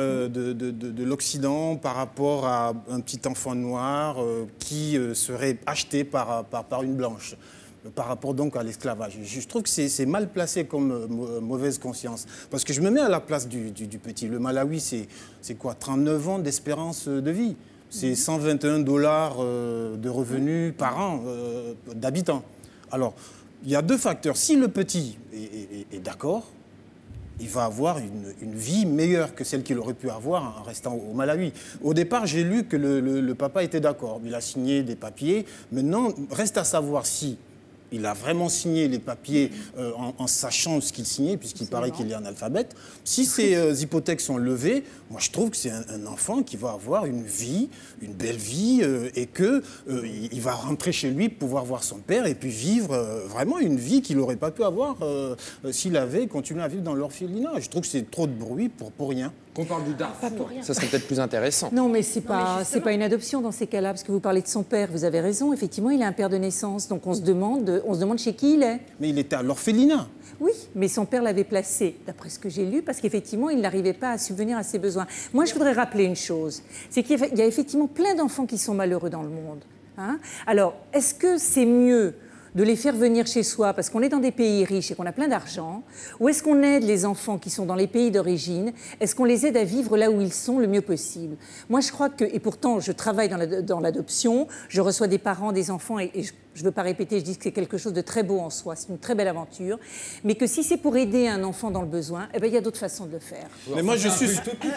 De l'Occident par rapport à un petit enfant noir qui serait acheté par une blanche, par rapport donc à l'esclavage. Je trouve que c'est mal placé comme mauvaise conscience. Parce que je me mets à la place du petit. Le Malawi, c'est quoi, 39 ans d'espérance de vie. C'est 121 $ de revenus par an d'habitants. Alors, il y a deux facteurs. Si le petit est d'accord, il va avoir une vie meilleure que celle qu'il aurait pu avoir en restant au Malawi. Au départ, j'ai lu que le papa était d'accord. Il a signé des papiers. Maintenant, reste à savoir si il a vraiment signé les papiers en sachant ce qu'il signait, puisqu'il paraît qu'il est analphabète. Si ces hypothèques sont levées, moi je trouve que c'est un enfant qui va avoir une vie, une belle vie, et qu'il va rentrer chez lui, pouvoir voir son père, et puis vivre vraiment une vie qu'il n'aurait pas pu avoir s'il avait continué à vivre dans l'orphelinat. Je trouve que c'est trop de bruit pour rien. Qu'on parle du Darfour, ça serait peut-être plus intéressant. Non, mais c'est pas une adoption dans ces cas-là, parce que vous parlez de son père, vous avez raison, effectivement, il a un père de naissance, donc on se demande chez qui il est. Mais il était à l'orphelinat. Oui, mais son père l'avait placé, d'après ce que j'ai lu, parce qu'effectivement, il n'arrivait pas à subvenir à ses besoins. Moi, je voudrais rappeler une chose, c'est qu'il y a effectivement plein d'enfants qui sont malheureux dans le monde. Hein. Alors, est-ce que c'est mieux de les faire venir chez soi parce qu'on est dans des pays riches et qu'on a plein d'argent, ou est-ce qu'on aide les enfants qui sont dans les pays d'origine? Est-ce qu'on les aide à vivre là où ils sont le mieux possible? Moi, je crois que, et pourtant, je travaille dans l'adoption, je reçois des parents, des enfants, et je ne veux pas répéter, je dis que c'est quelque chose de très beau en soi, c'est une très belle aventure, mais que si c'est pour aider un enfant dans le besoin, eh ben, il y a d'autres façons de le faire. Mais moi, je suis sûr que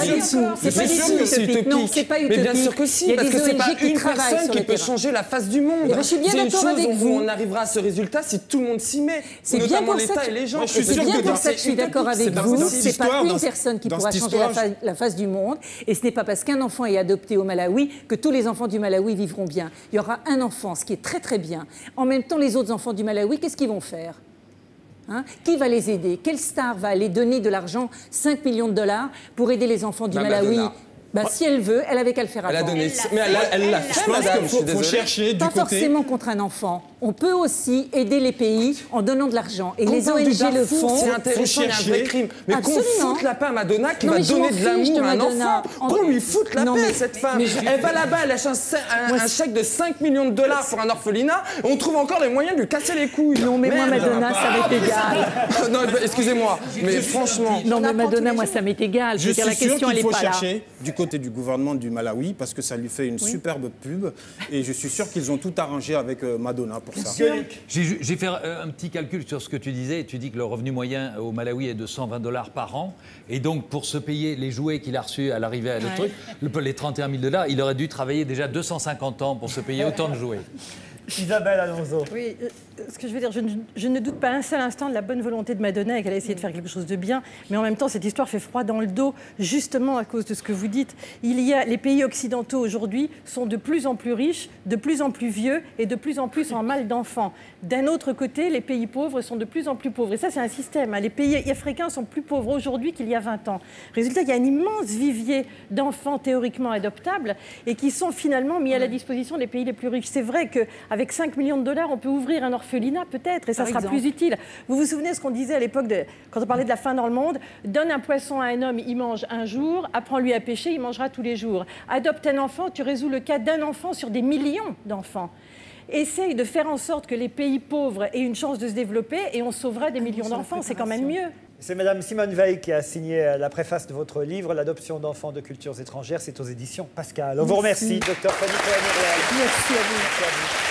c'est utopique. Non, c'est pas utopique. Mais bien sûr que si, parce que c'est pas une personne qui peut changer la face du monde. Je suis bien d'accord avec vous. On arrivera à ce résultat si tout le monde s'y met, notamment l'État et les gens. C'est bien pour ça que je suis d'accord avec vous. C'est pas une personne qui pourra changer la face du monde, et ce n'est pas parce qu'un enfant est adopté au Malawi que tous les enfants du Malawi vivront bien. Il y aura un enfant, ce qui est très très bien. En même temps, les autres enfants du Malawi, qu'est-ce qu'ils vont faire? Hein? Qui va les aider? Quelle star va aller donner de l'argent, 5 millions de dollars, pour aider les enfants du Malawi? Si elle veut, elle avait qu'à le faire avant. Elle a donné, mais elle l'a fait, madame. Il faut chercher du côté. Pas forcément contre un enfant. On peut aussi aider les pays en donnant de l'argent. Et les ONG le font. C'est intéressant, il y a un vrai crime. Mais qu'on foute la paix à Madonna qui va donner de l'amour à un enfant. Qu'on lui foute la paix à cette femme. Elle va là-bas, elle lâche un chèque de 5 millions de dollars pour un orphelinat. On trouve encore les moyens de lui casser les couilles. Non, mais moi, Madonna, ça m'est égal. Non, excusez-moi, mais franchement. Non, mais Madonna, moi, ça m'est égal. Je suis la question, elle n'est sûr qu'il faut pas là. chercher du côté du gouvernement du Malawi parce que ça lui fait une superbe pub et je suis sûr qu'ils ont tout arrangé avec Madonna pour ça. J'ai fait un petit calcul sur ce que tu disais. Tu dis que le revenu moyen au Malawi est de 120 $ par an. Et donc, pour se payer les jouets qu'il a reçus à l'arrivée à notre truc, les 31 000 $, il aurait dû travailler déjà 250 ans pour se payer autant de jouets. Isabelle Alonso. Oui, ce que je veux dire, je ne doute pas un seul instant de la bonne volonté de Madonna et qu'elle a essayé de faire quelque chose de bien, mais en même temps, cette histoire fait froid dans le dos, justement à cause de ce que vous dites. Les pays occidentaux aujourd'hui sont de plus en plus riches, de plus en plus vieux et de plus en plus en mal d'enfants. D'un autre côté, les pays pauvres sont de plus en plus pauvres. Et ça, c'est un système. Les pays africains sont plus pauvres aujourd'hui qu'il y a 20 ans. Résultat, il y a un immense vivier d'enfants théoriquement adoptables et qui sont finalement mis à la disposition des pays les plus riches. C'est vrai qu'avec 5 millions de $, on peut ouvrir un orphelinat peut-être, et ça sera plus utile. Vous vous souvenez ce qu'on disait à l'époque, quand on parlait de la faim dans le monde? Donne un poisson à un homme, il mange un jour, apprends-lui à pêcher, il mangera tous les jours. Adopte un enfant, tu résous le cas d'un enfant sur des millions d'enfants. Essaye de faire en sorte que les pays pauvres aient une chance de se développer et on sauvera des millions d'enfants, c'est quand même mieux. C'est Madame Simone Veil qui a signé la préface de votre livre, L'adoption d'enfants de cultures étrangères. C'est aux éditions Pascal. On vous remercie, Dr Fanny Cohen-Réal. Merci à vous. Merci à vous.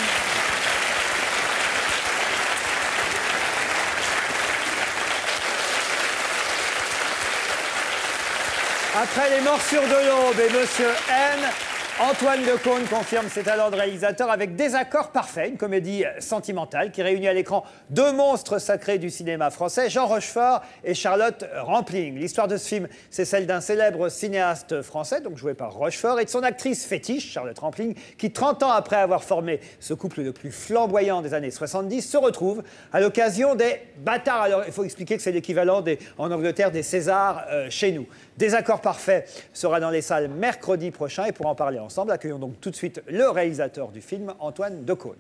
Après les morsures de l'aube et Monsieur N, Antoine Decaune confirme ses talents de réalisateur avec Désaccord parfait, une comédie sentimentale qui réunit à l'écran deux monstres sacrés du cinéma français, Jean Rochefort et Charlotte Rampling. L'histoire de ce film, c'est celle d'un célèbre cinéaste français, donc joué par Rochefort, et de son actrice fétiche, Charlotte Rampling, qui 30 ans après avoir formé ce couple le plus flamboyant des années 70, se retrouve à l'occasion des bâtards. Alors, il faut expliquer que c'est l'équivalent en Angleterre des Césars chez nous. Désaccord parfait sera dans les salles mercredi prochain, et pour en parler ensemble, accueillons donc tout de suite le réalisateur du film, Antoine Decaune.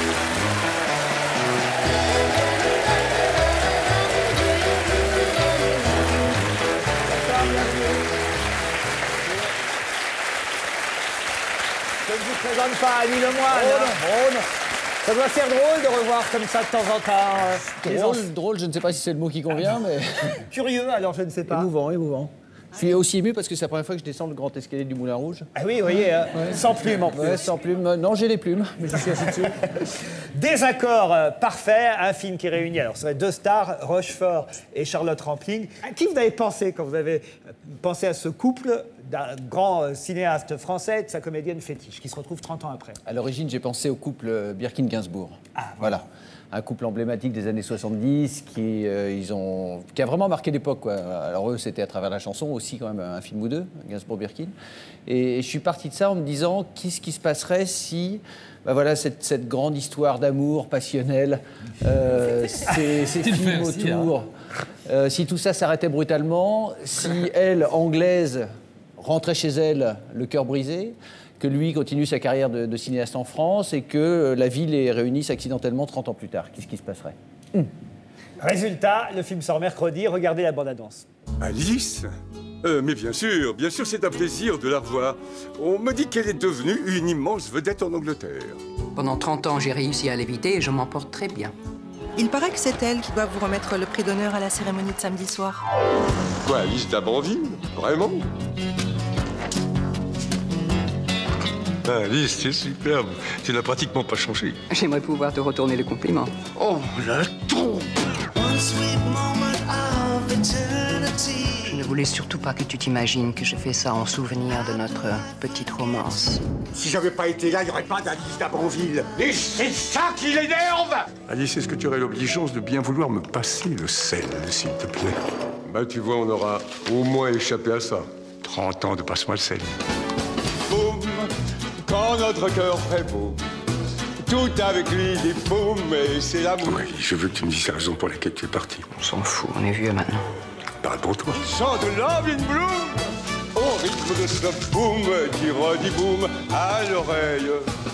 Je ne vous présente pas Annie Lemoine. Oh non. Ça doit faire drôle de revoir comme ça de temps en temps. Drôle, je ne sais pas si c'est le mot qui convient, mais... Curieux, alors je ne sais pas. Émouvant. Je suis aussi ému parce que c'est la première fois que je descends le grand escalier du Moulin Rouge. Ah oui, vous voyez, sans plume en plus. Ouais, sans plume. Non, j'ai les plumes, mais je suis assis dessus. Désaccord parfait, un film qui réunit, alors ce serait deux stars, Rochefort et Charlotte Rampling. À qui vous avez pensé quand vous avez pensé à ce couple d'un grand cinéaste français et de sa comédienne fétiche, qui se retrouve 30 ans après? À l'origine, j'ai pensé au couple Birkin-Gainsbourg. Ah, voilà. un couple emblématique des années 70 qui a vraiment marqué l'époque, quoi. Alors eux, c'était à travers la chanson, aussi quand même un film ou deux, Gainsbourg-Birkin. Et je suis parti de ça en me disant, qu'est-ce qui se passerait si... Ben voilà, cette grande histoire d'amour passionnelle, ces films autour, si tout ça s'arrêtait brutalement, si elle, anglaise, rentrait chez elle le cœur brisé, que lui continue sa carrière de cinéaste en France et que la vie les réunisse accidentellement 30 ans plus tard, qu'est-ce qui se passerait? Résultat, le film sort mercredi, regardez la bande-annonce. Alice? Mais bien sûr, c'est un plaisir de la revoir. On me dit qu'elle est devenue une immense vedette en Angleterre. Pendant 30 ans, j'ai réussi à l'éviter et je m'en porte très bien. Il paraît que c'est elle qui doit vous remettre le prix d'honneur à la cérémonie de samedi soir. Quoi, Alice d'Abanville? Vraiment? Ah, Alice, c'est superbe. Tu n'as pratiquement pas changé. J'aimerais pouvoir te retourner le compliment. Oh, la trompe! Je ne voulais surtout pas que tu t'imagines que je fais ça en souvenir de notre petite romance. Si j'avais pas été là, il n'y aurait pas d'Alice d'Abanville. Et c'est ça qui l'énerve! Alice, est-ce que tu aurais l'obligeance de bien vouloir me passer le sel, s'il te plaît? Bah, tu vois, on aura au moins échappé à ça. 30 ans de passe-moi le sel. Boum, quand notre cœur fait beau, tout avec lui dit boum, et c'est l'amour. Oui, je veux que tu me dises la raison pour laquelle tu es parti. On s'en fout, on est vieux maintenant. Parle pour toi. Chante Love in Bloom au rythme de ce boom qui redit boum à l'oreille.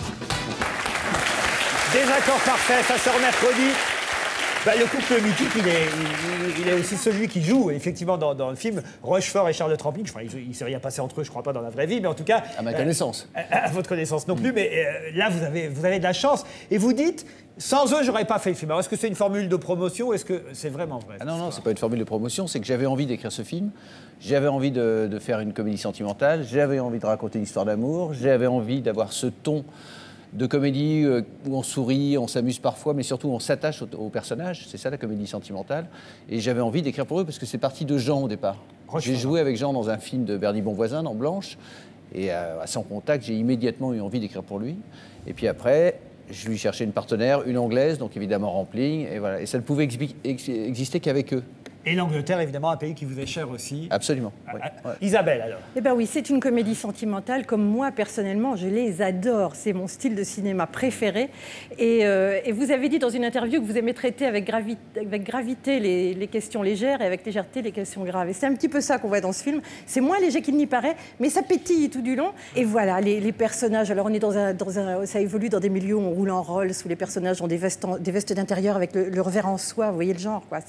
Désaccord parfait, ça sort mercredi. Bah, le couple mythique, il est aussi celui qui joue, effectivement, dans le film, Rochefort et Charlotte Rampling. Enfin, il ne s'est rien passé entre eux, je ne crois pas, dans la vraie vie, mais en tout cas... À ma connaissance. À votre connaissance non plus, mais là, vous avez de la chance. Et vous dites, sans eux, je n'aurais pas fait le film. Alors, est-ce que c'est une formule de promotion ou est-ce que c'est vraiment vrai? Ah non, c'est pas une formule de promotion, c'est que j'avais envie d'écrire ce film, j'avais envie de faire une comédie sentimentale, j'avais envie de raconter une histoire d'amour, j'avais envie d'avoir ce ton de comédie où on sourit, on s'amuse parfois, mais surtout on s'attache aux personnages. C'est ça la comédie sentimentale. Et j'avais envie d'écrire pour eux parce que c'est parti de Jean au départ. J'ai joué avec Jean dans un film de Bernie Bonvoisin, dans Blanche. Et à son contact, j'ai immédiatement eu envie d'écrire pour lui. Et puis après, je lui cherchais une partenaire, une anglaise, donc évidemment Rampling. Et voilà. Et ça ne pouvait exister qu'avec eux. Et l'Angleterre, évidemment, un pays qui vous est cher aussi. Absolument. Oui. Isabelle, alors? Eh bien oui, c'est une comédie sentimentale, comme moi, personnellement, je les adore. C'est mon style de cinéma préféré. Et vous avez dit dans une interview que vous aimez traiter avec gravité les questions légères et avec légèreté les questions graves. Et c'est un petit peu ça qu'on voit dans ce film. C'est moins léger qu'il n'y paraît, mais ça pétille tout du long. Et voilà, les personnages, alors on est ça évolue dans des milieux où on roule en Rolls, où les personnages ont des vestes d'intérieur avec le revers en soie, vous voyez le genre, quoi.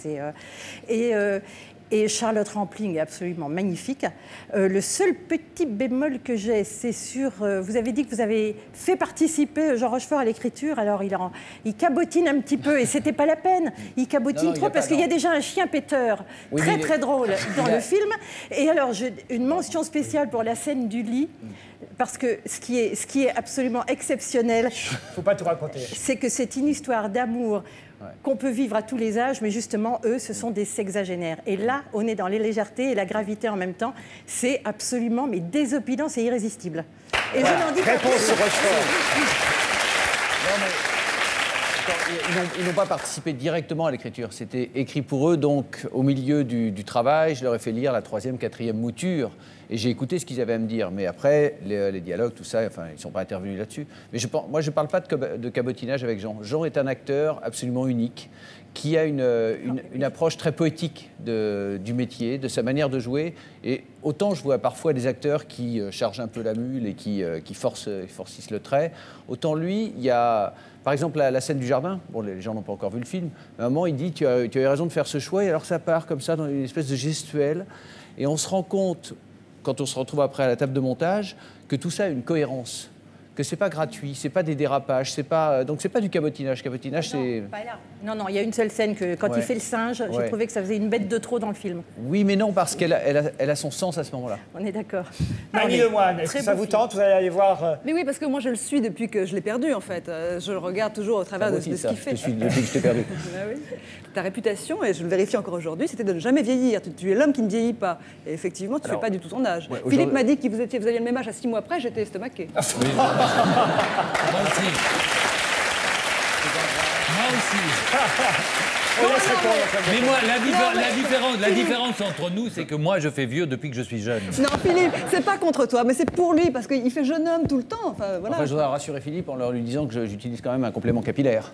Et Charlotte Rampling est absolument magnifique. Le seul petit bémol que j'ai, c'est sur... vous avez dit que vous avez fait participer Jean Rochefort à l'écriture, alors il cabotine un petit peu, et c'était pas la peine. Il cabotine trop, parce qu'il y a déjà un chien péteur très drôle dans le film. Et alors, une mention spéciale pour la scène du lit, parce que ce qui est absolument exceptionnel... Faut pas tout raconter. C'est que c'est une histoire d'amour qu'on peut vivre à tous les âges, mais justement, eux, ce sont des sexagénaires. Et là, on est dans les légèretés et la gravité en même temps. C'est absolument, mais désopilant, c'est irrésistible. Et je n'en dis pas plus. Réponse sur Rochefort. Ils n'ont pas participé directement à l'écriture. C'était écrit pour eux, donc au milieu du travail, je leur ai fait lire la 3e, 4e mouture. Et j'ai écouté ce qu'ils avaient à me dire. Mais après, les dialogues, tout ça, enfin, ils ne sont pas intervenus là-dessus. Mais moi, je ne parle pas de cabotinage avec Jean. Jean est un acteur absolument unique, qui a une approche très poétique du métier, de sa manière de jouer. Et autant je vois parfois des acteurs qui chargent un peu la mule et qui forcissent le trait, autant lui, il y a... Par exemple, la scène du jardin, bon, les gens n'ont pas encore vu le film, mais à un moment, il dit tu as eu raison de faire ce choix, et alors ça part comme ça, dans une espèce de gestuelle. Et on se rend compte, quand on se retrouve après à la table de montage, que tout ça a une cohérence, que c'est pas gratuit, c'est pas des dérapages, donc c'est pas du cabotinage. Cabotinage, c'est... Pas là. Non, il y a une seule scène que quand il fait le singe, j'ai trouvé que ça faisait une bête de trop dans le film. Oui, mais non, parce qu'elle a son sens à ce moment-là. On est d'accord. Annie Lemoine, est-ce que ça vous tente? Vous allez aller voir... Mais oui, parce que moi je le suis depuis que je l'ai perdu en fait. Je le regarde toujours au travers de ce qu'il fait. Je te suis depuis que je t'ai perdu. Oui. Ta réputation, et je le vérifie encore aujourd'hui, c'était de ne jamais vieillir. Tu es l'homme qui ne vieillit pas. Et effectivement, tu ne fais pas du tout ton âge. Philippe m'a dit que vous aviez le même âge à 6 mois après, j'étais estomaquée. Moi aussi. Mais moi, la différence entre nous, c'est que moi, je fais vieux depuis que je suis jeune. Non, Philippe, c'est pas contre toi, mais c'est pour lui, parce qu'il fait jeune homme tout le temps. Enfin, voilà. Enfin, je voudrais rassurer Philippe en leur lui disant que j'utilise quand même un complément capillaire.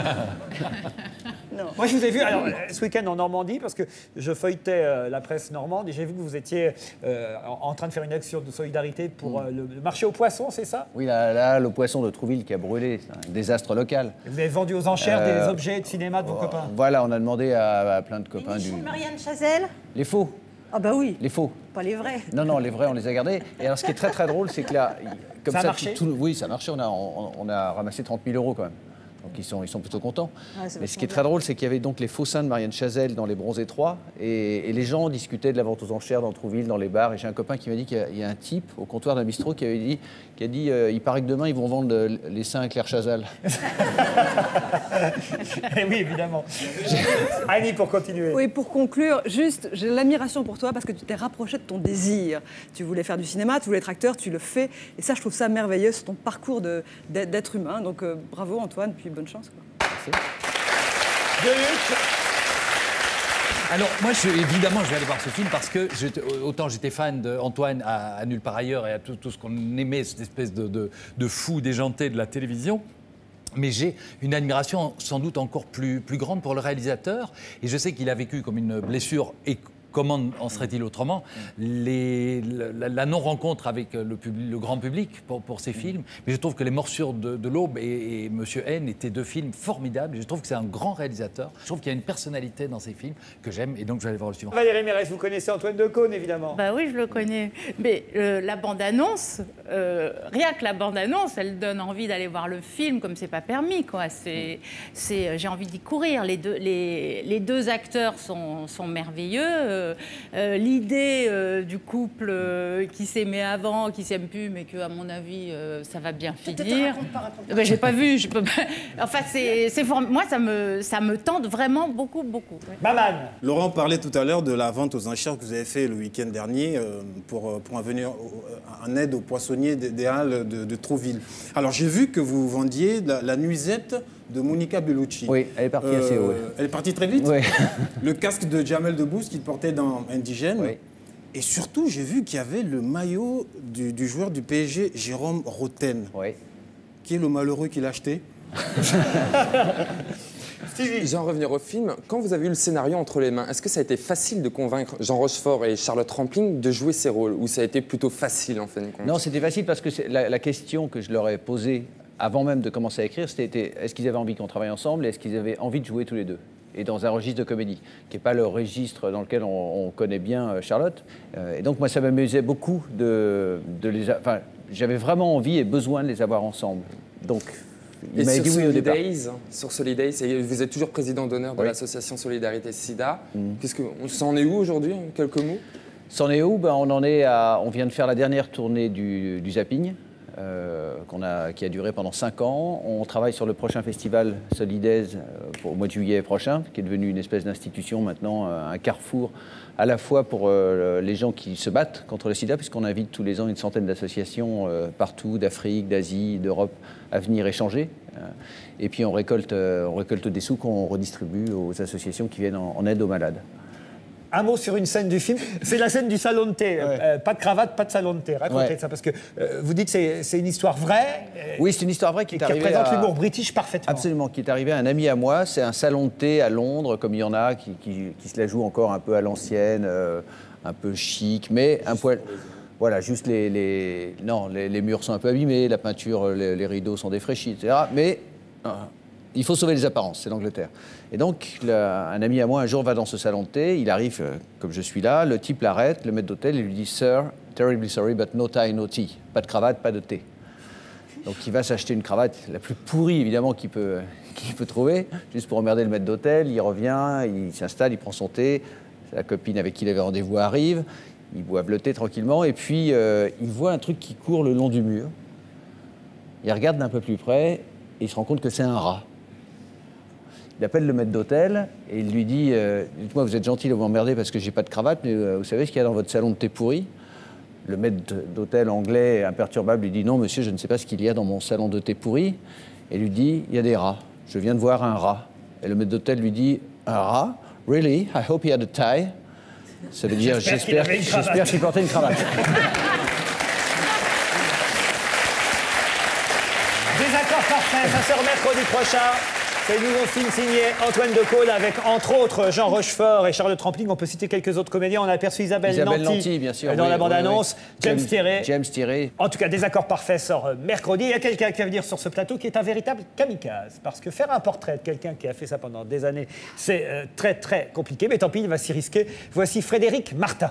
Non. Moi, je vous ai vu alors, ce week-end en Normandie, parce que je feuilletais la presse normande, et j'ai vu que vous étiez en train de faire une action de solidarité pour le marché aux poissons, c'est ça? Oui, là, le poisson de Trouville qui a brûlé, c'est un désastre local. Et vous avez vendu aux enchères des objets de cinéma de vos copains? Voilà, on a demandé à plein de copains Les nichons de Marianne Chazelle? Les faux. Ah bah oui. Les faux. Pas les vrais. Non, les vrais, on les a gardés. Et alors, ce qui est très très drôle, c'est que là, comme ça a marché. Oui, ça a marché. On a ramassé 30 000 € quand même. Donc ils sont plutôt contents. Ouais, mais ce qui est très drôle, c'est qu'il y avait donc les faux seins de Marianne Chazelle dans les bronzés 3 et les gens discutaient de la vente aux enchères dans Trouville, dans les bars. Et j'ai un copain qui m'a dit qu'il y a un type au comptoir d'un bistrot qui a dit il paraît que demain ils vont vendre les seins à Claire Chazal. Oui, évidemment. Annie, pour continuer. Oui, pour conclure, juste, j'ai l'admiration pour toi parce que tu t'es rapproché de ton désir. Tu voulais faire du cinéma, tu voulais être acteur, tu le fais. Et ça, je trouve ça merveilleux, c'est ton parcours d'être humain. Donc bravo Antoine, puis bonne chance. Quoi. Merci. Alors, moi, évidemment, je vais aller voir ce film parce que, autant j'étais fan d'Antoine à Nulle part ailleurs et à tout ce qu'on aimait, cette espèce de fou déjanté de la télévision. Mais j'ai une admiration sans doute encore plus grande pour le réalisateur. Et je sais qu'il a vécu comme une blessure. Et comment en serait-il autrement? La non-rencontre avec le grand public pour ces films. Mais je trouve que Les Morsures de l'Aube et Monsieur N étaient deux films formidables. Je trouve que c'est un grand réalisateur. Je trouve qu'il y a une personnalité dans ces films que j'aime. Et donc, je vais aller voir le suivant. Valérie Mérès, vous connaissez Antoine Decaune, évidemment. Bah oui, je le connais. Mais la bande-annonce, rien que la bande-annonce, elle donne envie d'aller voir le film comme c'est pas permis, quoi. J'ai envie d'y courir. Les deux acteurs sont merveilleux. L'idée du couple qui s'aimait avant, qui s'aime plus, mais que, à mon avis, ça va bien finir. Ben, j'ai pas vu. Je peux pas... Enfin, moi, ça me tente vraiment beaucoup. Maman. Laurent parlait tout à l'heure de la vente aux enchères que vous avez fait le week-end dernier pour venir en aide aux poissonniers des Halles de Trouville. Alors, j'ai vu que vous vendiez la nuisette de Monica Bellucci. Oui, elle est partie assez haut. Elle est partie très vite. Oui. Le casque de Jamel Debbouze qu'il portait dans Indigène. Oui. Et surtout, j'ai vu qu'il y avait le maillot du joueur du PSG, Jérôme Roten. Oui. Qui est le malheureux qui l'a acheté? Je vais en revenir au film. Quand vous avez eu le scénario entre les mains, est-ce que ça a été facile de convaincre Jean Rochefort et Charlotte Rampling de jouer ces rôles? Ou ça a été plutôt facile, en fin de compte? Non, c'était facile parce que la question que je leur ai posée avant même de commencer à écrire, c'était est-ce qu'ils avaient envie qu'on travaille ensemble et est-ce qu'ils avaient envie de jouer tous les deux? Et dans un registre de comédie, qui n'est pas le registre dans lequel on connaît bien Charlotte. Et donc, moi, ça m'amusait beaucoup de les... Enfin, j'avais vraiment envie et besoin de les avoir ensemble. Donc, il m'a dit oui au départ. Sur Solidays, vous êtes toujours président d'honneur de l'association Solidarité SIDA. On s'en est où aujourd'hui, en quelques mots? S'en est où? On en est on vient de faire la dernière tournée du zapping. Qui a duré pendant 5 ans. On travaille sur le prochain festival Solidays au mois de juillet prochain, qui est devenu une espèce d'institution maintenant, un carrefour à la fois pour les gens qui se battent contre le sida, puisqu'on invite tous les ans une centaine d'associations partout, d'Afrique, d'Asie, d'Europe, à venir échanger. Et puis on récolte des sous qu'on redistribue aux associations qui viennent en aide aux malades. Un mot sur une scène du film. C'est la scène du salon de thé. Pas de cravate, pas de salon de thé. Racontez ça, parce que vous dites que c'est une histoire vraie. Oui, c'est une histoire vraie qui représente l'humour british parfaitement. Absolument, qui est arrivé à un ami à moi. C'est un salon de thé à Londres, comme il y en a, qui se la joue encore un peu à l'ancienne, un peu chic, mais un poil... Voilà, juste les murs sont un peu abîmés, la peinture, les rideaux sont défraîchis, etc. Mais... il faut sauver les apparences, c'est l'Angleterre. Et donc, un ami à moi, un jour, va dans ce salon de thé. Il arrive, comme je suis là. Le type l'arrête, le maître d'hôtel, et lui dit « Sir, terribly sorry, but no tie, no tea ». Pas de cravate, pas de thé. Donc, il va s'acheter une cravate, la plus pourrie, évidemment, qu'il peut trouver, juste pour emmerder le maître d'hôtel. Il revient, il s'installe, il prend son thé. Sa copine avec qui il avait rendez-vous arrive. Ils boivent le thé tranquillement. Et puis, il voit un truc qui court le long du mur. Il regarde d'un peu plus près et il se rend compte que c'est un rat. Il appelle le maître d'hôtel et il lui dit « Dites-moi, vous êtes gentil de m'emmerder parce que j'ai pas de cravate, mais vous savez ce qu'il y a dans votre salon de thé pourri ?» Le maître d'hôtel anglais imperturbable lui dit « Non, monsieur, je ne sais pas ce qu'il y a dans mon salon de thé pourri. » Et lui dit « Il y a des rats. Je viens de voir un rat. » Et le maître d'hôtel lui dit ah, really? I hope he had a tie. Ça veut dire j'espère qu'il portait une cravate. Désaccord parfait, ça sort mercredi prochain. C'est le nouveau film signé Antoine Decaune avec, entre autres, Jean Rochefort et Charlotte Rampling. On peut citer quelques autres comédiens. On a aperçu Isabelle Nanty, bien sûr, dans la bande-annonce. James Thierry. En tout cas, Désaccord parfait sort mercredi. Il y a quelqu'un qui va venir sur ce plateau qui est un véritable kamikaze. Parce que faire un portrait de quelqu'un qui a fait ça pendant des années, c'est très, très compliqué. Mais tant pis, il va s'y risquer. Voici Frédéric Martin.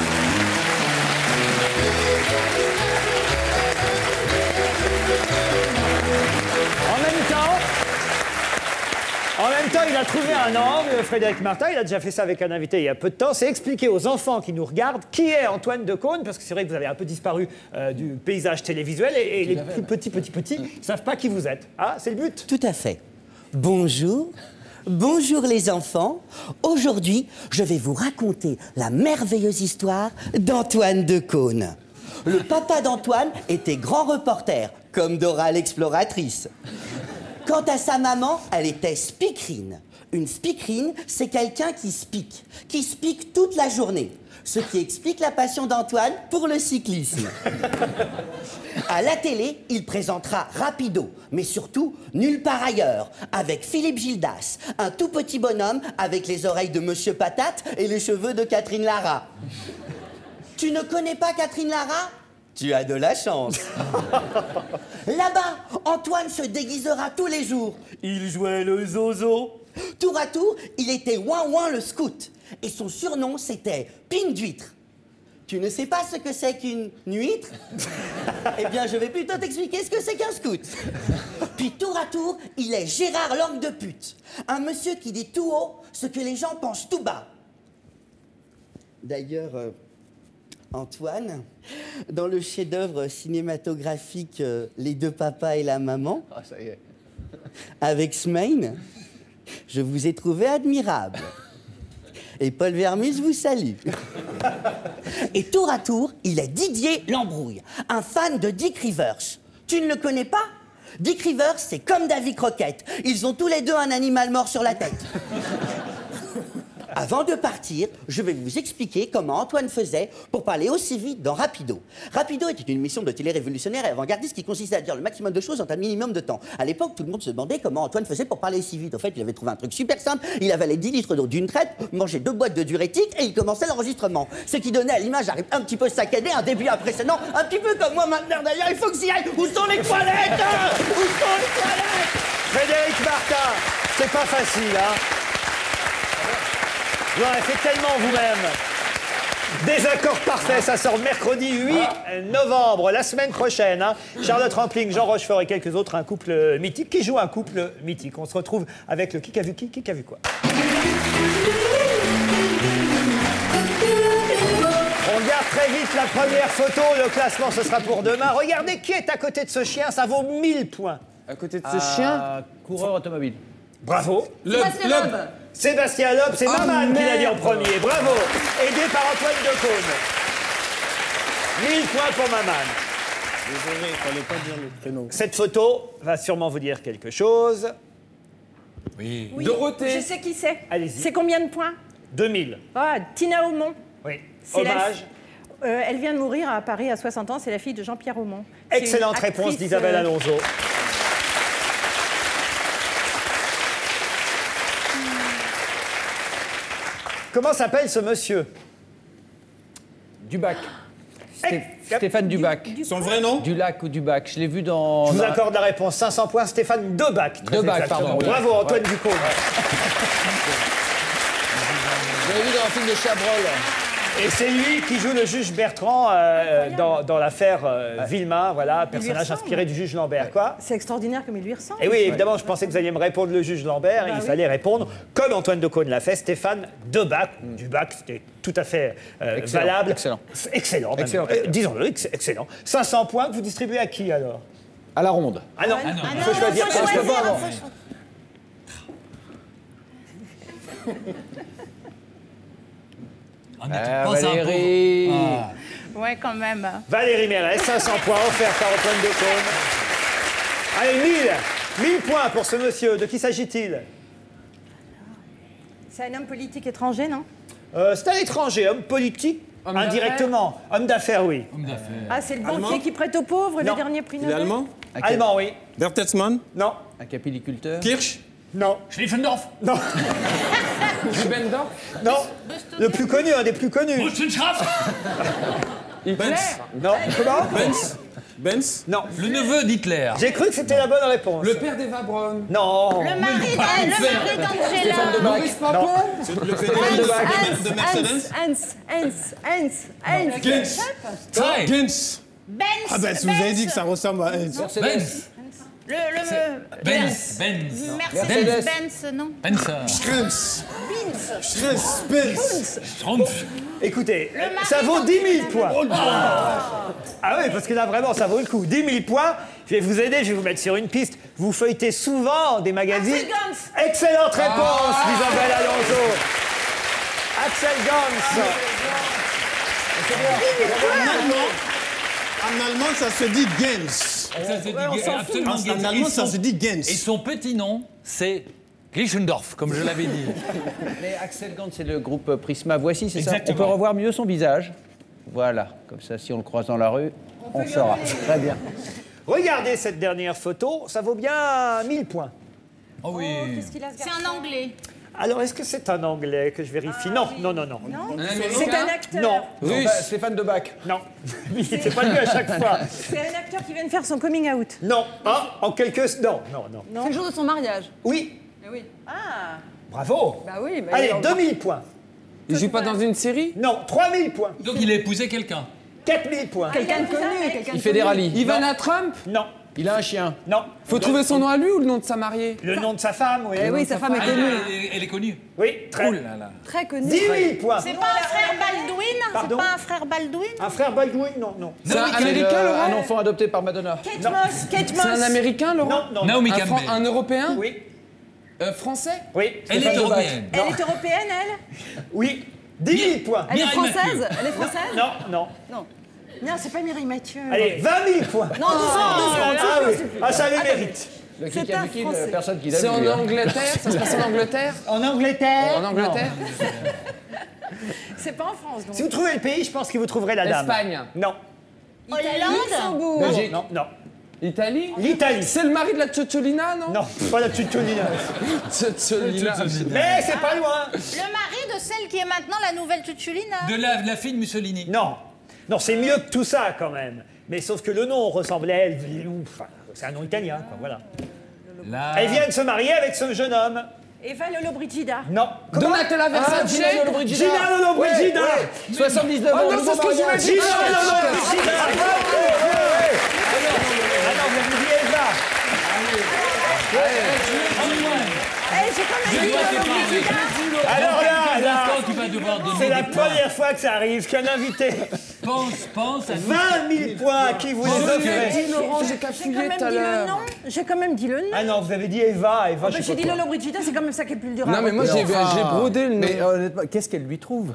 En même temps, il a trouvé un angle, Frédéric Martin, il a déjà fait ça avec un invité il y a peu de temps, c'est expliquer aux enfants qui nous regardent qui est Antoine Decaune, parce que c'est vrai que vous avez un peu disparu du paysage télévisuel et les plus petits ne savent pas qui vous êtes. Ah, c'est le but. Tout à fait. Bonjour. Bonjour les enfants. Aujourd'hui, je vais vous raconter la merveilleuse histoire d'Antoine Decaune. Le papa d'Antoine était grand reporter, comme Dora l'exploratrice. Quant à sa maman, elle était speakerine. Une speakerine, c'est quelqu'un qui speak toute la journée. Ce qui explique la passion d'Antoine pour le cyclisme. À la télé, il présentera Rapido, mais surtout Nulle part ailleurs, avec Philippe Gildas, un tout petit bonhomme avec les oreilles de Monsieur Patate et les cheveux de Catherine Lara. Tu ne connais pas Catherine Lara ? Tu as de la chance. Là-bas, Antoine se déguisera tous les jours. Il jouait le zozo. Tour à tour, il était Ouin-Ouin le scout. Et son surnom, c'était Pine d'huître. Tu ne sais pas ce que c'est qu'une huître? Eh bien, je vais plutôt t'expliquer ce que c'est qu'un scout. Puis tour à tour, il est Gérard Langue de pute. Un monsieur qui dit tout haut ce que les gens pensent tout bas. D'ailleurs... Antoine, dans le chef-d'œuvre cinématographique Les deux papas et la maman, ça y est. Avec Smaine, je vous ai trouvé admirable. Et Paul Vermus vous salue. Et tour à tour, il est Didier Lambrouille, un fan de Dick Rivers. Tu ne le connais pas? Dick Rivers, c'est comme Davy Crockett. Ils ont tous les deux un animal mort sur la tête. Avant de partir, je vais vous expliquer comment Antoine faisait pour parler aussi vite dans Rapido. Rapido était une émission de télé révolutionnaire et avant-gardiste qui consistait à dire le maximum de choses en un minimum de temps. À l'époque, tout le monde se demandait comment Antoine faisait pour parler si vite. En fait, il avait trouvé un truc super simple. Il avalait 10 litres d'eau d'une traite, mangeait 2 boîtes de diurétique et il commençait l'enregistrement. Ce qui donnait à l'image un petit peu saccadé, un début impressionnant, un petit peu comme moi maintenant. D'ailleurs, il faut que j'y aille. Où sont les toilettes? Où sont les toilettes? Frédéric Martin, c'est pas facile, hein? Vous en avez fait tellement vous-même. Désaccord parfait, ça sort mercredi 8 novembre, la semaine prochaine. Hein. Charlotte Rampling, Jean Rochefort et quelques autres, un couple mythique. Qui joue un couple mythique? On se retrouve avec le qui a vu qui a vu quoi. On regarde très vite la première photo, le classement ce sera pour demain. Regardez qui est à côté de ce chien, ça vaut 1000 points. À côté de ce chien, coureur automobile. Bravo. Sébastien Loeb. Sébastien Loeb, c'est Maman qui l'a dit en premier. Bravo. Aidé par Antoine Decaune. 1000 points pour Maman. Désolé, il fallait pas dire le prénom. Cette photo va sûrement vous dire quelque chose. Oui. Dorothée. Je sais qui c'est. Allez-y. C'est combien de points? 2000. Ah, Tina Aumont. Oui. C'est Hommage. Elle vient de mourir à Paris à 60 ans. C'est la fille de Jean-Pierre Aumont. C'est Excellente une réponse actrice, d'Isabelle Alonso. Comment s'appelle ce monsieur? Dubac. Stéphane Dubac. Son vrai nom? Dulac ou Dubac. Je l'ai vu dans... Je vous accorde la réponse. 500 points, Stéphane Debac. Debac, pardon. Oui. Bravo, Antoine Decaune. Je l'ai vu dans un film de Chabrol. Et c'est lui qui joue le juge Bertrand dans l'affaire Villemain, voilà, personnage inspiré du juge Lambert. Quoi? C'est extraordinaire comme il lui ressemble. Et oui, évidemment, je pensais que vous alliez me répondre le juge Lambert. Bah il oui. fallait répondre, comme Antoine Decaune l'a fait, Stéphane Debac. Dubac, c'était tout à fait valable. Excellent. Excellent. Excellent. Disons-le, excellent. 500 points que vous distribuez à qui, alors? À la ronde. Ah non, il faut choisir. faut choisir, Je peux pas avant. Valérie. Ouais, quand même. Valérie Mérès, 500 points offerts par Antoine Decaune. Allez, 1000 points pour ce monsieur. De qui s'agit-il? C'est un homme politique étranger, non? C'est un étranger, homme politique, indirectement. Homme d'affaires, oui. Homme d'affaires. Ah, c'est le banquier Allemand qui prête aux pauvres, Non. le dernier prix Il est Nobel? allemand? Allemand, oui. Bertelsmann? Non. Un capilliculteur. Kirsch? Non. Schlieffendorf. Non. Rubendorf. Non. Le plus connu, un des plus connus. Muschenschraff. Benz? Non. Comment? Benz? Non. Le neveu d'Hitler. J'ai cru que c'était la bonne réponse. Le père d'Eva Braun. Non. Le mari d'Angela. Maurice Papon. Le PDG de Mercedes? Hans. Gens. Très. Gens. Benz. Ah ben, vous avez dit que ça ressemble à Heinz. Benz. Benz. Mercedes-Benz, non? Benz. Schrems. Schrems. Benz. Schrumpf. Écoutez, Le mari ça vaut 10 000 d'Angela. points. Ah oui, parce que là, vraiment, ça vaut le coup. 10 000 points. Je vais vous aider, je vais vous mettre sur une piste. Vous feuilletez souvent des magazines. Axel Gans. Excellente réponse d'Isabelle Alonso. Axel Gans. En allemand, ça se dit Gens. Ça se dit absolument En allemand, ça se dit Gens. Et son petit nom, c'est Glichendorf, comme je l'avais dit. Mais Axel Gans, c'est le groupe Prisma. Voici, c'est ça. On Exactement. peut revoir mieux son visage. Voilà, comme ça, si on le croise dans la rue, on saura. Très bien. Regardez cette dernière photo, ça vaut bien 1000 points. Oh oui. C'est un Anglais. Alors, est-ce que c'est un Anglais que je vérifie? Non. C'est un acteur. Non. Russe. Stéphane Debac. Non. C'est pas lui à chaque fois. C'est un acteur qui vient de faire son coming out. Non. Ah, en quelques... Non. C'est le jour de son mariage. Oui. Oui. Ah. Bravo. Bah oui. Bah Allez, on- 2000 points. Il joue pas dans une série? Non, 3000 points. Donc il a épousé quelqu'un. 4000 points. Quelqu'un de connu. Quelqu'un Il fait des rallyes. Ivana Trump? Non. Il a un chien. Non. Faut trouver son nom à lui ou le nom de sa mariée? Le nom de sa femme, oui. Eh oui, sa femme est connue. Elle est connue. Oui, très. Ouh là là. Très connue. 10 000 points. C'est pas un frère Baldwin? Pardon? C'est pas un frère Baldwin? Un frère Baldwin? Non. C'est un américain, Laurent? Un enfant adopté par Madonna. Kate Moss. Kate Moss. C'est un américain, Laurent? Non. Naomi Un, Campbell. un européen? Oui. Français? Oui. Elle est Stéphane Debac. européenne. Elle est européenne, elle? Oui. 10 000 points. Elle est Mireille française. Mathieu. Elle est française. Non. Non, c'est pas Mireille Mathieu. Allez, 20 000 points. Non, 200. Ah oui. Ah, ça le mérite. Le C'est qui a un vu qui, Français. la personne qui l'a C'est vu. en Angleterre? Ça se passe en Angleterre? En Angleterre? En Angleterre? C'est pas en France, donc. Si vous trouvez le pays, je pense que vous trouverez la dame. Espagne. Non. Hollande? Belgique. Non. Italie? L'Italie. C'est le mari de la Ciociolina, non? Non, pas la Ciociolina. Ciociolina. Mais c'est pas loin. Le mari de celle qui est maintenant la nouvelle Tuchulina. De la fille de Mussolini. Non, c'est mieux que tout ça quand même. Mais sauf que le nom ressemblait à elle. Enfin, c'est un nom italien, quoi, voilà. Là. Elle vient de se marier avec ce jeune homme. Eva Lollobrigida. Non. Donatella Versace? Gina Lollobrigida. Gina Lollobrigida. 79 ans. Oh non, c'est ce que je voulais dire. Gina Lollobrigida. Ah non, vous avez dit Eva. J'ai quand même dit Lollobrigida. Alors là, tu vas devoir donner c'est la des points. première fois que ça arrive qu'un invité. Pense à 20 000 points qui vous les offrez. Dis Laurent, j'ai J'ai quand cafouillé même tout à dit le l'heure. nom. J'ai quand même dit le nom. Ah non, vous avez dit Eva. Oh, je bah, sais j'ai pas dit quoi. Lollobrigida, c'est quand même ça qui est le plus dur à Non, mais moi, j'ai brodé le nom. Mais honnêtement, qu'est-ce qu'elle lui trouve?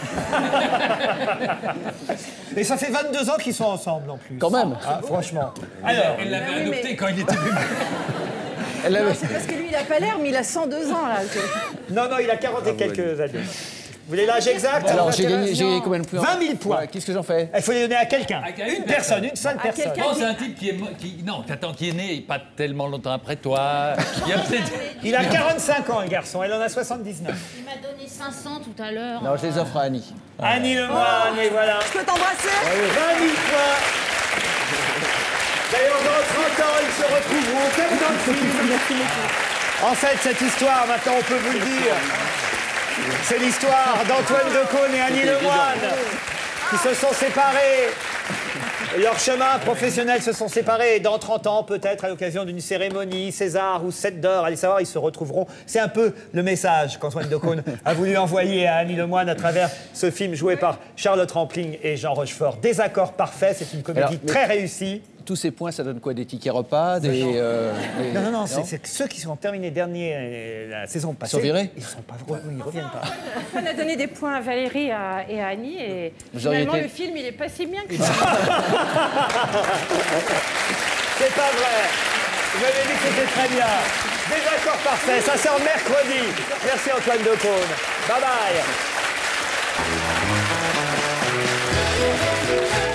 Mais ça fait 22 ans qu'ils sont ensemble en plus. Quand même. Ah, franchement. Alors, Elle l'avait oui, adopté mais- quand il était bébé. Elle Non, avait... c'est parce que lui, il a pas l'air, mais il a 102 ans, là. non, il a 40 et quelques années. Vous voulez l'âge exact? Alors, ça j'ai vous gagné intéresse? combien de points? 20 000 points. Ouais, qu'est-ce que j'en fais? Il faut les donner à quelqu'un. Une personne, une seule personne. quelqu'un Pense à un type qui est qui est né pas tellement longtemps après toi. Il y a peut-être. Il a 45 ans, le garçon. Elle en a 79. Il m'a donné 500 tout à l'heure. Non, je les offre à Annie. Annie Lemoine, et voilà. Je peux t'embrasser? 20 000 points. D'ailleurs, dans 30 ans, ils se retrouveront comme dans le film. En fait, cette histoire, maintenant, on peut vous le dire, c'est l'histoire d'Antoine Decaune et Annie Lemoine qui se sont séparés. Leurs chemins professionnels se sont séparés. Et dans 30 ans, peut-être, à l'occasion d'une cérémonie, César ou 7 d'or, allez savoir, ils se retrouveront. C'est un peu le message qu'Antoine Decaune a voulu envoyer à Annie Lemoine à travers ce film joué par Charlotte Rampling et Jean Rochefort. Désaccord parfait, c'est une comédie très réussie. Tous ces points, ça donne quoi? Des tickets repas? Des, Non, c'est ceux qui sont terminés derniers la saison passée. Ils sont virés? Ils sont pas ils reviennent pas. On a donné des points à Valérie et à Annie, et Vous auriez finalement, été- le film, il est pas si bien que ça. C'est pas vrai. Vous avez dit que c'était très bien. Désaccord parfait, ça sort mercredi. Merci Antoine Decaune. Bye bye.